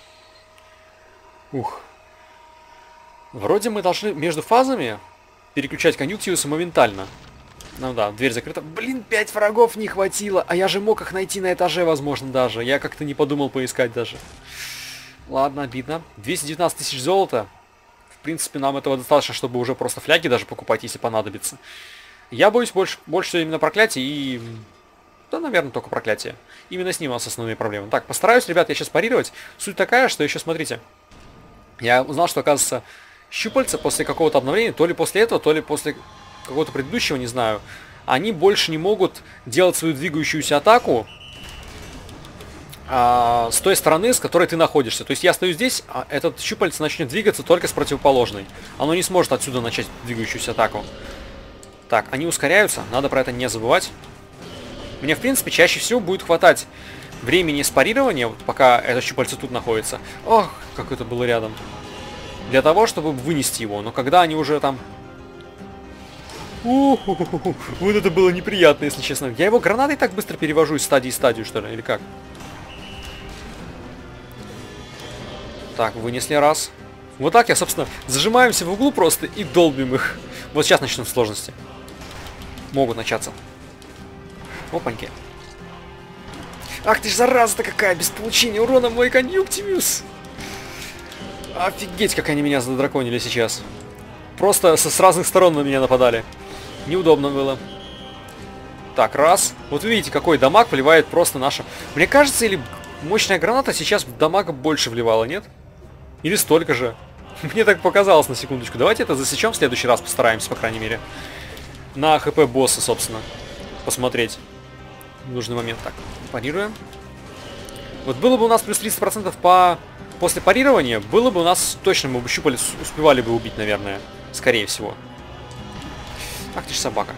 Ух. Вроде мы должны между фазами переключать Конъюнктивуса моментально. Ну да, дверь закрыта. Блин, 5 врагов не хватило. А я же мог их найти на этаже, возможно, даже. Я как-то не подумал поискать даже. Ладно, обидно. 219 тысяч золота. В принципе, нам этого достаточно, чтобы уже просто фляги даже покупать, если понадобится. Я боюсь больше всего именно проклятия и... Да, наверное, только проклятие. Именно с ним у нас основные проблемы. Так, постараюсь, ребят, я сейчас парировать. Суть такая, что еще, смотрите. Я узнал, что, оказывается, щупальца после какого-то обновления, то ли после этого, то ли после какого-то предыдущего, не знаю, они больше не могут делать свою двигающуюся атаку с той стороны, с которой ты находишься. То есть я стою здесь, а этот щупальце начнет двигаться только с противоположной. Оно не сможет отсюда начать двигающуюся атаку. Так, они ускоряются, надо про это не забывать. Мне, в принципе, чаще всего будет хватать времени с парирования, вот пока это щупальце тут находится. Ох, как это было рядом. Для того, чтобы вынести его. Но когда они уже там... Вот это было неприятно, если честно. Я его гранатой так быстро перевожу из стадии в стадию, что ли, или как? Так, вынесли раз. Вот так я, собственно, зажимаемся в углу просто и долбим их. Вот сейчас начнут сложности. Могут начаться. Опаньки. Ах ты ж зараза-то какая, без получения урона мой Конъюнктивус. Офигеть, как они меня задраконили сейчас. Просто с разных сторон на меня нападали. Неудобно было. Так, раз. Вот видите, какой дамаг вливает просто наша... Мне кажется, или мощная граната сейчас в дамага больше вливала, нет? Или столько же. Мне так показалось на секундочку. Давайте это засечем в следующий раз, постараемся, по крайней мере. На хп босса, собственно. Посмотреть. В нужный момент. Так, парируем. Вот было бы у нас плюс 30% после парирования, было бы у нас точно, мы бы щупали, успевали бы убить, наверное. Скорее всего. Ах ты ж собака.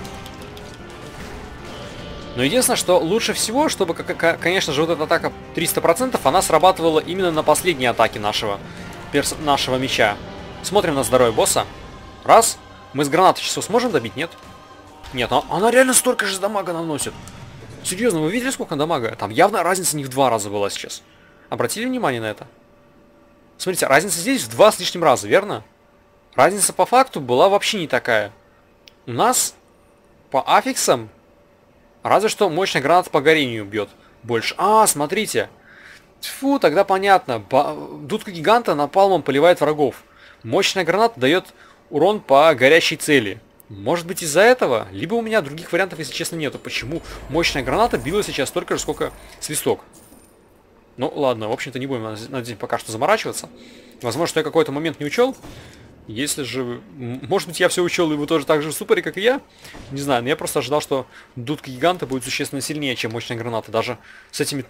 Но единственное, что лучше всего, чтобы, конечно же, вот эта атака 300%, она срабатывала именно на последней атаке нашего меча. Смотрим на здоровье босса. Раз. Мы с гранатой сейчас сможем добить, нет? Нет, она реально столько же дамага наносит. Серьезно, вы видели, сколько дамага? Там явно разница не в 2 раза была сейчас. Обратили внимание на это? Смотрите, разница здесь в 2 с лишним раза, верно? Разница по факту была вообще не такая. У нас по аффиксам разве что мощная граната по горению бьет больше. А, смотрите. Тьфу, тогда понятно. Дудка гиганта напалмом поливает врагов. Мощная граната дает урон по горящей цели. Может быть из-за этого? Либо у меня других вариантов, если честно, нету. Почему мощная граната била сейчас столько же, сколько свисток? Ну, ладно, в общем-то, не будем над этим пока что заморачиваться. Возможно, что я какой-то момент не учел. Если же... Может быть, я все учел, и вы тоже так же в ступоре, как и я. Не знаю, но я просто ожидал, что дудка гиганта будет существенно сильнее, чем мощная граната. Даже с этими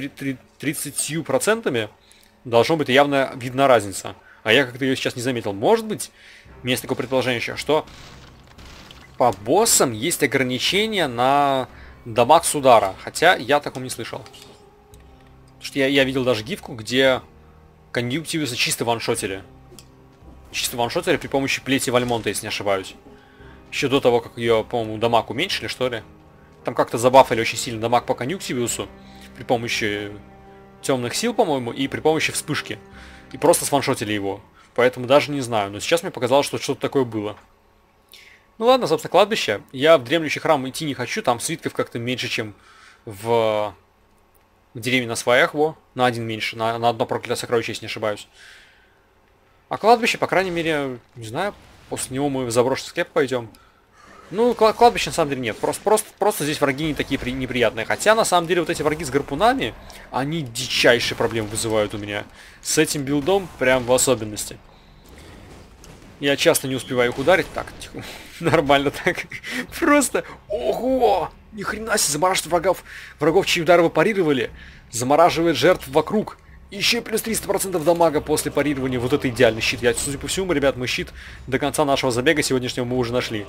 30% должно быть явно видна разница. А я как-то ее сейчас не заметил. Может быть, у меня есть такое предположение еще, что по боссам есть ограничения на дамаг с удара. Хотя я о таком не слышал. Потому что я видел даже гифку, где Конъюнктивуса чисто ваншотили. Чисто ваншотили при помощи плети Вальмонта, если не ошибаюсь. Еще до того, как ее, по-моему, дамаг уменьшили, что ли. Там как-то забафали очень сильно дамаг по Конъюнктивусу при помощи темных сил, по-моему, и при помощи вспышки. И просто сваншотили его. Поэтому даже не знаю. Но сейчас мне показалось, что что-то такое было. Ну ладно, собственно, кладбище. Я в дремлющий храм идти не хочу. Там свитков как-то меньше, чем в деревне на сваях. На один меньше. На одно проклятое сокровище, если не ошибаюсь. А кладбище, по крайней мере, не знаю. После него мы в заброшенный склеп пойдем. Ну, кладбища на самом деле нет. Просто здесь враги не такие неприятные. Хотя, на самом деле, вот эти враги с гарпунами, они дичайшие проблемы вызывают у меня. С этим билдом прям в особенности. Я часто не успеваю их ударить. Так, тихо. Нормально так. Просто, ого! Ни хрена себе, замораживает врагов, чьи удары вы парировали. Замораживает жертв вокруг. Еще плюс 300% дамага после парирования. Вот это идеальный щит. Судя по всему, ребят, мы щит до конца нашего забега сегодняшнего мы уже нашли.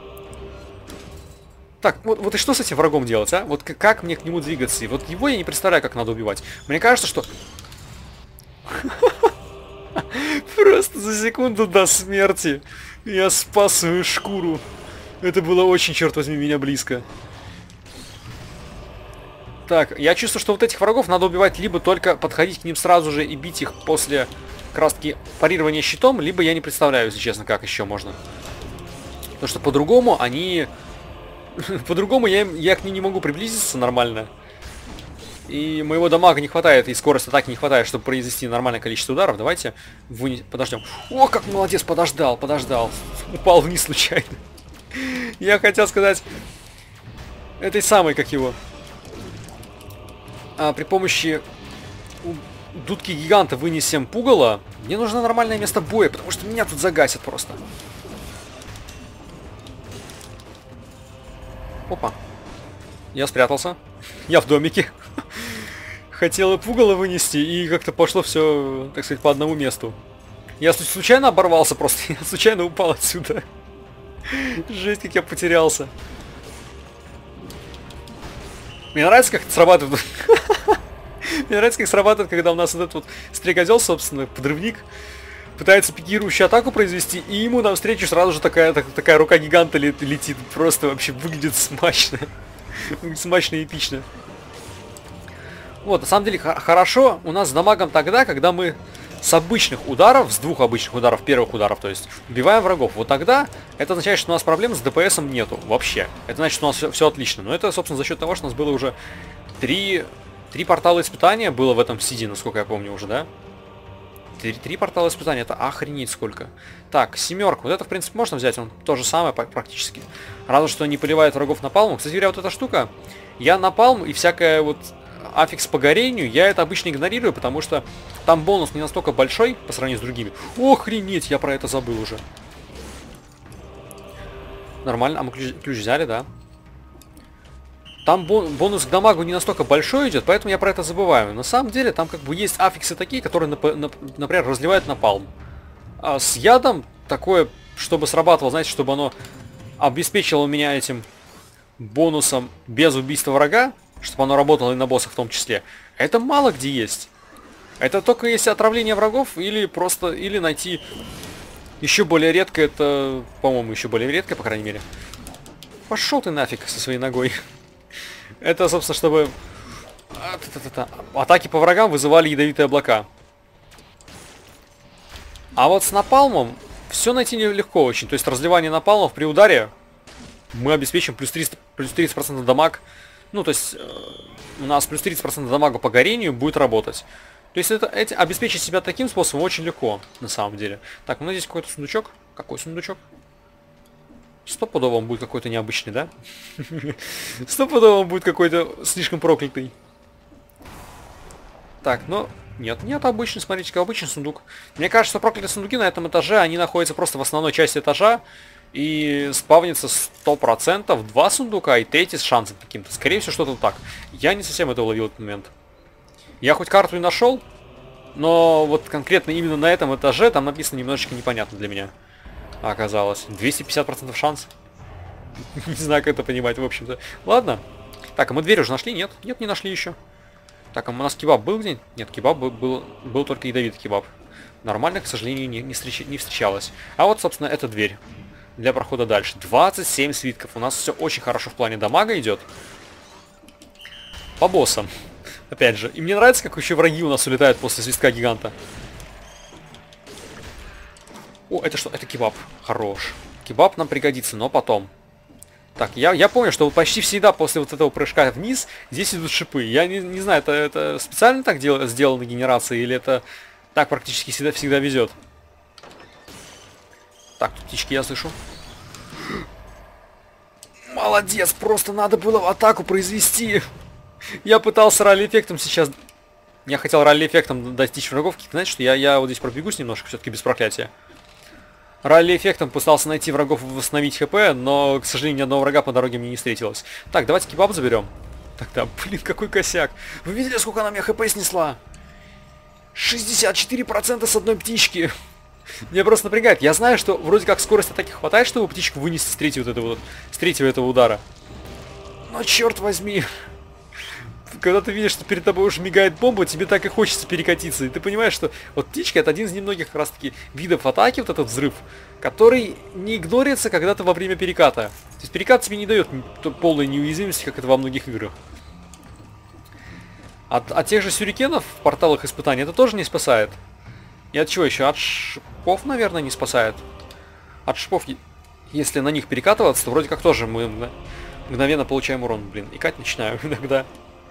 Так, вот и что с этим врагом делать, а? Вот как мне к нему двигаться? И вот его я не представляю, как надо убивать. Мне кажется, что... Просто за секунду до смерти я спас свою шкуру. Это было очень, черт возьми, меня близко. Так, я чувствую, что вот этих врагов надо убивать либо только подходить к ним сразу же и бить их после краски парирования щитом, либо я не представляю, если честно, как еще можно. Потому что по-другому они... По-другому я к ним не могу приблизиться нормально. И моего дамага не хватает, и скорость атаки не хватает, чтобы произвести нормальное количество ударов. Давайте подождем. О, как молодец, подождал. Упал вниз случайно. Я хотел сказать... Этой самой, как его... при помощи дудки гиганта вынесем пугало. Мне нужно нормальное место боя, потому что меня тут загасят просто. Опа. Я спрятался. Я в домике. Хотел пугало вынести, и как-то пошло все, так сказать, по одному месту. Я случайно оборвался просто. Я случайно упал отсюда. Жесть, как я потерялся. Мне нравится, как это срабатывает. Мне нравится, как срабатывает, когда у нас вот этот вот стрекозел, собственно, подрывник, пытается пикирующую атаку произвести, и ему навстречу сразу же такая рука гиганта летит. Просто вообще выглядит смачно. Смачно и эпично. Вот, на самом деле, хорошо у нас с дамагом тогда, когда мы с обычных ударов, с двух обычных ударов, первых ударов, то есть, убиваем врагов. Вот тогда это означает, что у нас проблем с ДПСом нету вообще. Это значит, что у нас все отлично. Но это, собственно, за счет того, что у нас было уже три портала испытания было в этом сиде, насколько я помню уже, да? Три портала испытания, это охренеть сколько. Так, семерка, вот это, в принципе, можно взять, он то же самое практически. Разве что не поливает врагов напалмом. Кстати говоря, вот эта штука, я напалм и всякая вот аффикс по горению, я это обычно игнорирую, потому что там бонус не настолько большой по сравнению с другими. Охренеть, я про это забыл уже. Нормально, а мы ключ взяли, да? Там бонус к дамагу не настолько большой идет, поэтому я про это забываю. На самом деле, там как бы есть аффиксы такие, которые, например, разливают напалм. А с ядом такое, чтобы срабатывало, знаете, чтобы оно обеспечило меня этим бонусом без убийства врага, чтобы оно работало и на боссах в том числе. Это мало где есть. Это только если отравление врагов или просто, или найти еще более редко, это, по-моему, еще более редко, по крайней мере. Пошел ты нафиг со своей ногой. Это, собственно, чтобы атаки по врагам вызывали ядовитые облака. А вот с напалмом все найти легко очень. То есть разливание напалмов при ударе мы обеспечим плюс 30% дамаг. Ну, то есть у нас плюс 30% дамага по горению будет работать. То есть обеспечить себя таким способом очень легко, на самом деле. Так, у нас здесь какой-то сундучок. Какой сундучок? Стопудово он будет какой-то необычный, да? Стопудово он будет какой-то слишком проклятый. Так, ну... Нет, обычный, смотрите-ка, обычный сундук. Мне кажется, что проклятые сундуки на этом этаже, они находятся просто в основной части этажа. И спавнится 100% два сундука и третий с шансом каким-то. Скорее всего, что-то так. Я не совсем это уловил в этот момент. Я хоть карту и нашел, но вот конкретно именно на этом этаже там написано немножечко непонятно для меня. Оказалось. 250% шанс. Не знаю, как это понимать, в общем-то. Ладно. Так, а мы дверь уже нашли? Нет? Нет, не нашли еще. Так, а у нас кебаб был где-нибудь? Нет, кебаб был только ядовитый кебаб. Нормально, к сожалению, не встречалось. А вот, собственно, эта дверь. Для прохода дальше. 27 свитков. У нас все очень хорошо в плане дамага идет. По боссам. Опять же. И мне нравится, как еще враги у нас улетают после свистка гиганта. О, это что? Это кебаб. Хорош. Кебаб нам пригодится, но потом. Так, я помню, что почти всегда после вот этого прыжка вниз здесь идут шипы. Я не знаю, это специально так сделано генерация, или это так практически всегда везет. Так, тут птички я слышу. Молодец, просто надо было атаку произвести. Я пытался ралли-эффектом сейчас... Я хотел ралли-эффектом достичь врагов. Знаете, что я вот здесь пробегусь немножко, все-таки без проклятия. Ралли-эффектом пытался найти врагов и восстановить хп, но, к сожалению, ни одного врага по дороге мне не встретилось. Так, давайте кебаб заберем. Тогда, блин, какой косяк. Вы видели, сколько она мне хп снесла? 64% с одной птички. Меня просто напрягает. Я знаю, что вроде как скорость атаки хватает, чтобы птичку вынести с третьего этого удара. Но черт возьми. Когда ты видишь, что перед тобой уже мигает бомба, тебе так и хочется перекатиться. И ты понимаешь, что вот птичка — это один из немногих как раз таки видов атаки, вот этот взрыв, который не игнорится когда-то во время переката. То есть перекат тебе не дает полной неуязвимости, как это во многих играх. От тех же сюрикенов в порталах испытаний это тоже не спасает. И от чего еще? От шипов, наверное, не спасает. От шипов, если на них перекатываться, то вроде как тоже мы мгновенно получаем урон. Блин, икать начинаю иногда.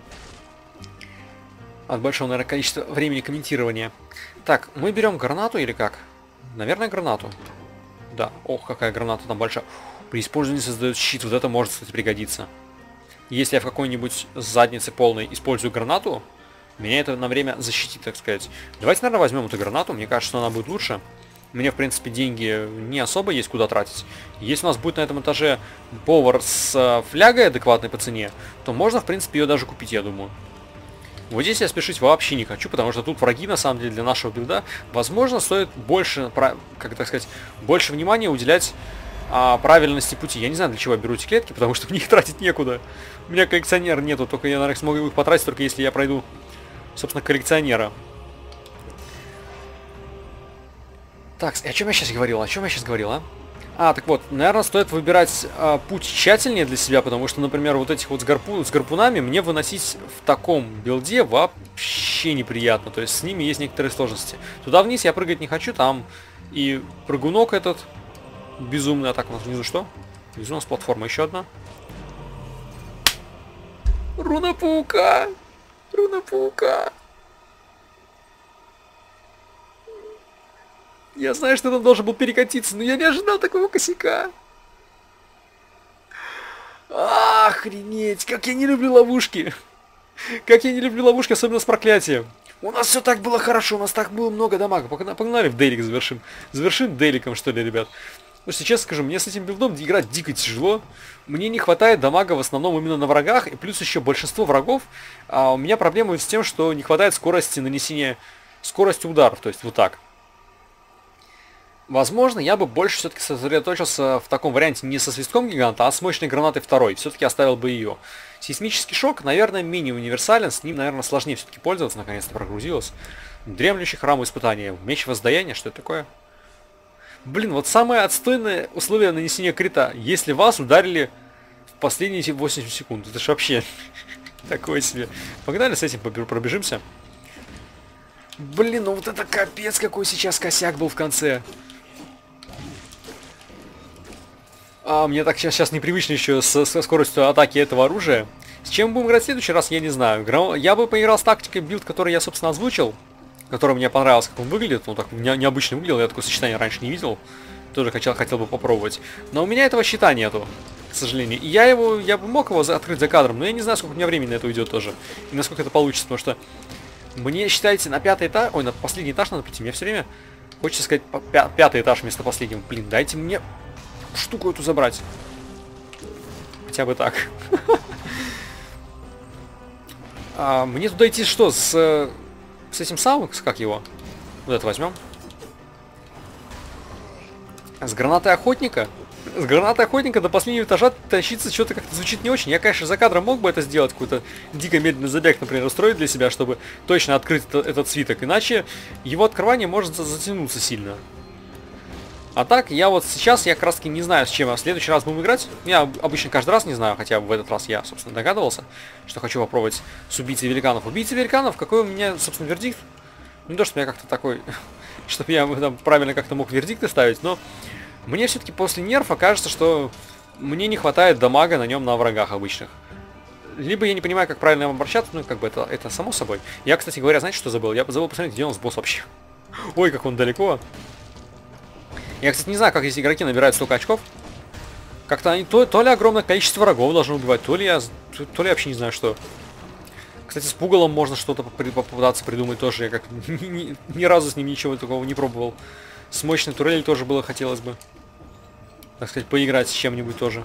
От большого, наверное, количества времени комментирования. Так, мы берем гранату или как? Наверное, гранату. Да, ох, какая граната там большая. При использовании создает щит, вот это может, кстати, пригодиться. Если я в какой-нибудь заднице полной использую гранату, меня это на время защитит, так сказать. Давайте, наверное, возьмем эту гранату, мне кажется, что она будет лучше. Мне, в принципе, деньги не особо есть куда тратить. Если у нас будет на этом этаже повар с флягой адекватной по цене, то можно, в принципе, ее даже купить, я думаю. Вот здесь я спешить вообще не хочу, потому что тут враги, на самом деле, для нашего билда, возможно, стоит больше, как так сказать, больше внимания уделять правильности пути. Я не знаю, для чего я беру эти клетки, потому что в них тратить некуда. У меня коллекционера нету, только я, наверное, смогу их потратить, только если я пройду, собственно, коллекционера. Так, о чем я сейчас говорил? Так вот, наверное, стоит выбирать путь тщательнее для себя, потому что, например, вот этих вот с гарпунами мне выносить в таком билде вообще неприятно. То есть с ними есть некоторые сложности. Туда вниз я прыгать не хочу, там и прыгунок этот безумный. А так у нас внизу что? Внизу у нас платформа еще одна. Руна паука! Руна паука! Я знаю, что он должен был перекатиться, но я не ожидал такого косяка. Охренеть, как я не люблю ловушки. Как я не люблю ловушки, особенно с проклятием. У нас все так было хорошо, у нас так было много дамага. Погнали в делик завершим. Завершим деликом, что ли, ребят. Слушайте, честно скажу, мне с этим билдом играть дико тяжело. Мне не хватает дамага в основном именно на врагах. И плюс еще большинство врагов. У меня проблемы с тем, что не хватает скорости нанесения, скорости ударов. То есть вот так. Возможно, я бы больше все-таки сосредоточился в таком варианте не со свистком гиганта, а с мощной гранатой второй. Все-таки оставил бы ее. Сейсмический шок, наверное, менее универсален. С ним, наверное, сложнее все-таки пользоваться. Наконец-то прогрузилось. Дремлющий храм испытания. Меч воздаяния. Что это такое? Блин, вот самое отстойное условие нанесения крита. Если вас ударили в последние 80 секунд. Это ж вообще такое себе. Погнали с этим, пробежимся. Блин, ну вот это капец, какой сейчас косяк был в конце. Мне так сейчас непривычно еще со скоростью атаки этого оружия. С чем будем играть в следующий раз, я не знаю. Я бы поиграл с тактикой билд, который я, собственно, озвучил. Который мне понравился, как он выглядит. Он так необычно выглядел, я такое сочетание раньше не видел. Тоже хотел бы попробовать. Но у меня этого щита нету, к сожалению. И я бы мог его открыть за кадром, но я не знаю, сколько у меня времени на это уйдет тоже. И насколько это получится, потому что мне, считайте, на 5-й этаж... Ой, на последний этаж надо прийти. Мне все время хочется сказать 5-й этаж вместо последнего. Блин, дайте мне штуку эту забрать. Хотя бы так. Мне туда идти что? С этим самым? Как его? Вот это возьмем. С гранатой охотника? С гранатой охотника до последнего этажа тащиться что-то как-то звучит не очень. Я, конечно, за кадром мог бы это сделать, какой-то дико медленный забег, например, устроить для себя, чтобы точно открыть этот свиток. Иначе его открывание может затянуться сильно. А так, я вот сейчас, я как раз таки не знаю, с чем в следующий раз будем играть. Я обычно каждый раз не знаю, хотя в этот раз я, собственно, догадывался, что хочу попробовать с убийцей великанов. Убийца великанов, какой у меня, собственно, вердикт? Не то, что я как-то такой чтобы я там правильно как-то мог вердикты ставить, но мне все-таки после нерфа кажется, что мне не хватает дамага на нем на врагах обычных. Либо я не понимаю, как правильно им обращаться, ну, как бы это само собой. Я, кстати говоря, знаете, что забыл? Я забыл посмотреть, где у нас босс вообще. Ой, как он далеко. Я, кстати, не знаю, как здесь игроки набирают столько очков. Как-то они то ли огромное количество врагов должны убивать, то ли я вообще не знаю, что. Кстати, с пугалом можно что-то попытаться придумать тоже. Я как ни разу с ним ничего такого не пробовал. С мощной турелью тоже было хотелось бы, так сказать, поиграть с чем-нибудь тоже.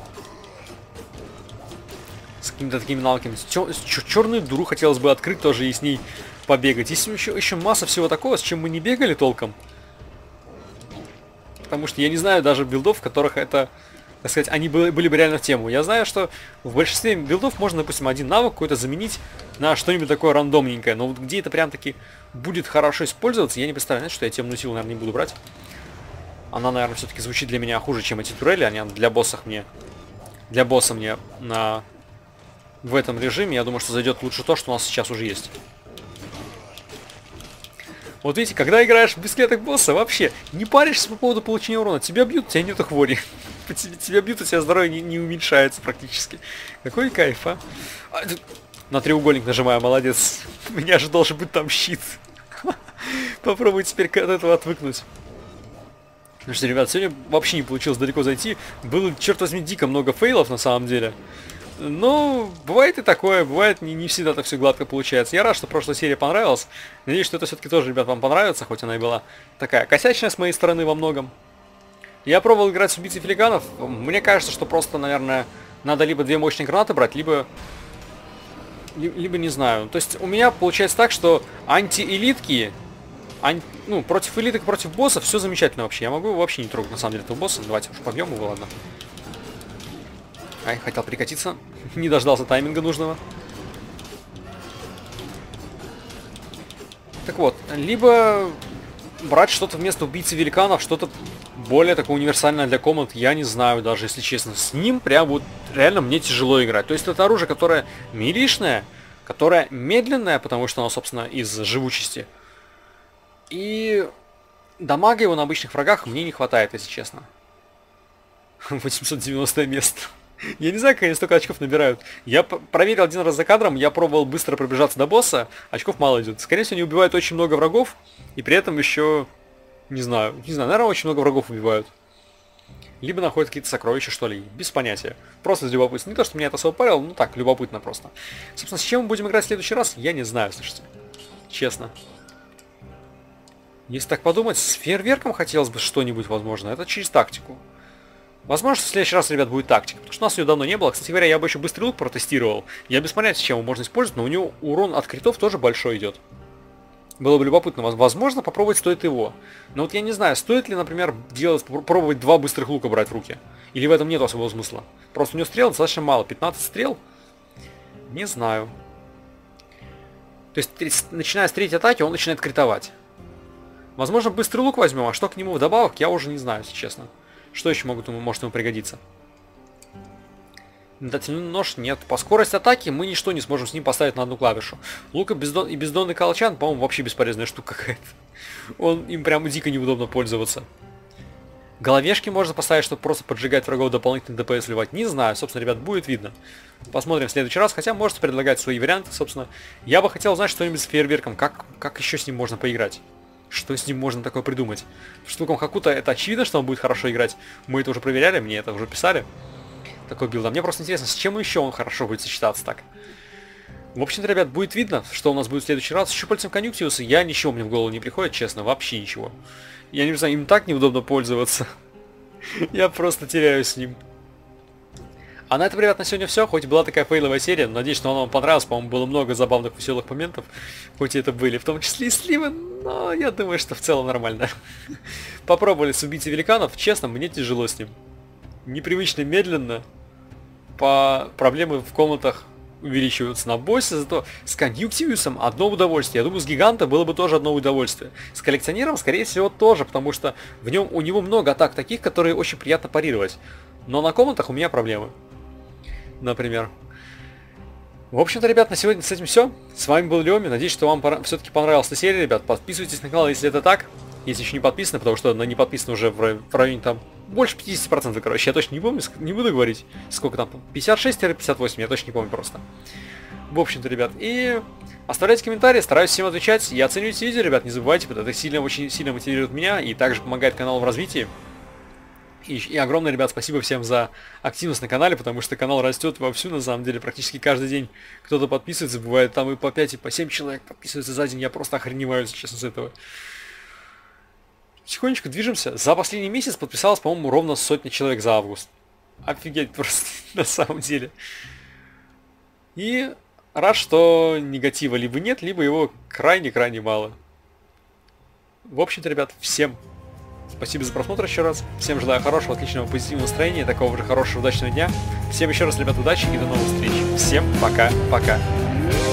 С какими-то такими навыками. Черную дуру хотелось бы открыть тоже и с ней побегать. Есть еще масса всего такого, с чем мы не бегали толком. Потому что я не знаю даже билдов, в которых это, так сказать, они были бы реально в тему. Я знаю, что в большинстве билдов можно, допустим, один навык какой-то заменить на что-нибудь такое рандомненькое. Но вот где это прям таки будет хорошо использоваться, я не представляю. Знаете, что я темную силу, наверное, не буду брать. Она, наверное, все-таки звучит для меня хуже, чем эти турели. Они для босса мне в этом режиме, я думаю, что зайдет лучше то, что у нас сейчас уже есть. Вот видите, когда играешь в бесклеток босса, вообще не паришься по поводу получения урона. Тебя бьют, у тебя нету хвори. Тебя бьют, у тебя здоровье не уменьшается практически. Какой кайф, а? На треугольник нажимаю, молодец. У меня же должен быть там щит. Попробуй теперь от этого отвыкнуть. Ну что, ребят, сегодня вообще не получилось далеко зайти. Было, черт возьми, дико много фейлов на самом деле. Но бывает и такое, бывает не всегда так все гладко получается. Я рад, что прошлая серия понравилась. Надеюсь, что это все-таки тоже, ребят, вам понравится, хоть она и была такая косячная с моей стороны во многом. Я пробовал играть с убийцей великанов. Мне кажется, что просто, наверное, надо либо две мощные гранаты брать, либо не знаю. То есть у меня получается так, что антиэлитки, ну, против элиток, против боссов все замечательно вообще. Я могу его вообще не трогать, на самом деле, этого босса. Давайте уж побьем его, ладно. Ай, хотел прикатиться. Не дождался тайминга нужного. Так вот, либо брать что-то вместо убийцы великанов, что-то более такое универсальное для комнат, я не знаю даже, если честно. С ним прям вот реально мне тяжело играть. То есть это оружие, которое милишное, которое медленное, потому что оно, собственно, из живучести. И дамага его на обычных врагах мне не хватает, если честно. 890 место. Я не знаю, как они столько очков набирают. Я проверил один раз за кадром, я пробовал быстро пробежаться до босса, очков мало идет. Скорее всего, они убивают очень много врагов, и при этом еще, не знаю, наверное, очень много врагов убивают. Либо находят какие-то сокровища, что ли, без понятия. Просто из любопытства. Не то, что меня это особо парило, ну так, любопытно просто. Собственно, с чем мы будем играть в следующий раз, я не знаю, слушайте. Честно. Если так подумать, с фейерверком хотелось бы что-нибудь, возможно, это через тактику. Возможно, в следующий раз, ребят, будет тактика, потому что у нас ее давно не было. Кстати говоря, я бы еще быстрый лук протестировал. Я без понятия, чем его можно использовать, но у него урон от критов тоже большой идет. Было бы любопытно, возможно, попробовать стоит его. Но вот я не знаю, стоит ли, например, пробовать два быстрых лука брать в руки. Или в этом нет особого смысла. Просто у него стрел достаточно мало, 15 стрел. Не знаю. То есть, начиная с третьей атаки, он начинает критовать. Возможно, быстрый лук возьмем, а что к нему вдобавок, я уже не знаю, если честно. Что еще может ему пригодиться? Метательный нож нет. По скорости атаки мы ничто не сможем с ним поставить на одну клавишу. Лук и бездонный колчан, по-моему, вообще бесполезная штука какая-то. Им прям дико неудобно пользоваться. Головешки можно поставить, чтобы просто поджигать врагов, дополнительный ДПС вливать. Не знаю, собственно, ребят, будет видно. Посмотрим в следующий раз, хотя можете предлагать свои варианты, собственно. Я бы хотел узнать что-нибудь с фейерверком, как еще с ним можно поиграть. Что с ним можно такое придумать? В штукам Хакута это очевидно, что он будет хорошо играть. Мы это уже проверяли, мне это уже писали. Такой билд. А мне просто интересно, с чем еще он хорошо будет сочетаться так. В общем-то, ребят, будет видно, что у нас будет в следующий раз. С щупальцем Конъюнктивуса ничего мне в голову не приходит, честно, вообще ничего. Я не знаю, им так неудобно пользоваться. Я просто теряюсь с ним. А на этом, ребят, на сегодня все. Хоть была такая фейловая серия, надеюсь, что она вам понравилась. По-моему, было много забавных, веселых моментов. Хоть и это были, в том числе и сливы, но я думаю, что в целом нормально. Попробовали с убийцей великанов. Честно, мне тяжело с ним. Непривычно медленно. Проблемы в комнатах увеличиваются на боссе, зато с Конъюнктивусом одно удовольствие. Я думаю, с Гиганта было бы тоже одно удовольствие. С Коллекционером, скорее всего, тоже, потому что у него много атак таких, которые очень приятно парировать. Но на комнатах у меня проблемы. Например. В общем-то, ребят, на сегодня с этим все. С вами был Леоми. Надеюсь, что вам все-таки понравилась эта серия, ребят. Подписывайтесь на канал, если это так. если еще не подписаны, потому что на не подписаны уже в районе там больше 50%, короче, я точно не помню, не буду говорить, сколько там, 56-58, я точно не помню просто. В общем-то, ребят, и оставляйте комментарии, стараюсь всем отвечать, я оцениваю эти видео, ребят, не забывайте, потому что это сильно, очень сильно мотивирует меня и также помогает каналу в развитии. И огромное, ребят, спасибо всем за активность на канале, потому что канал растет вовсю, на самом деле, практически каждый день кто-то подписывается, бывает там и по 5, и по 7 человек подписываются за день, я просто охреневаю, если честно, с этого. Потихонечку движемся. За последний месяц подписалось, по-моему, ровно 100 человек за август. Офигеть просто, на самом деле. И рад, что негатива либо нет, либо его крайне-крайне мало. В общем-то, ребят, всем спасибо за просмотр еще раз. Всем желаю хорошего, отличного, позитивного настроения, такого же хорошего, удачного дня. Всем еще раз, ребят, удачи и до новых встреч. Всем пока-пока.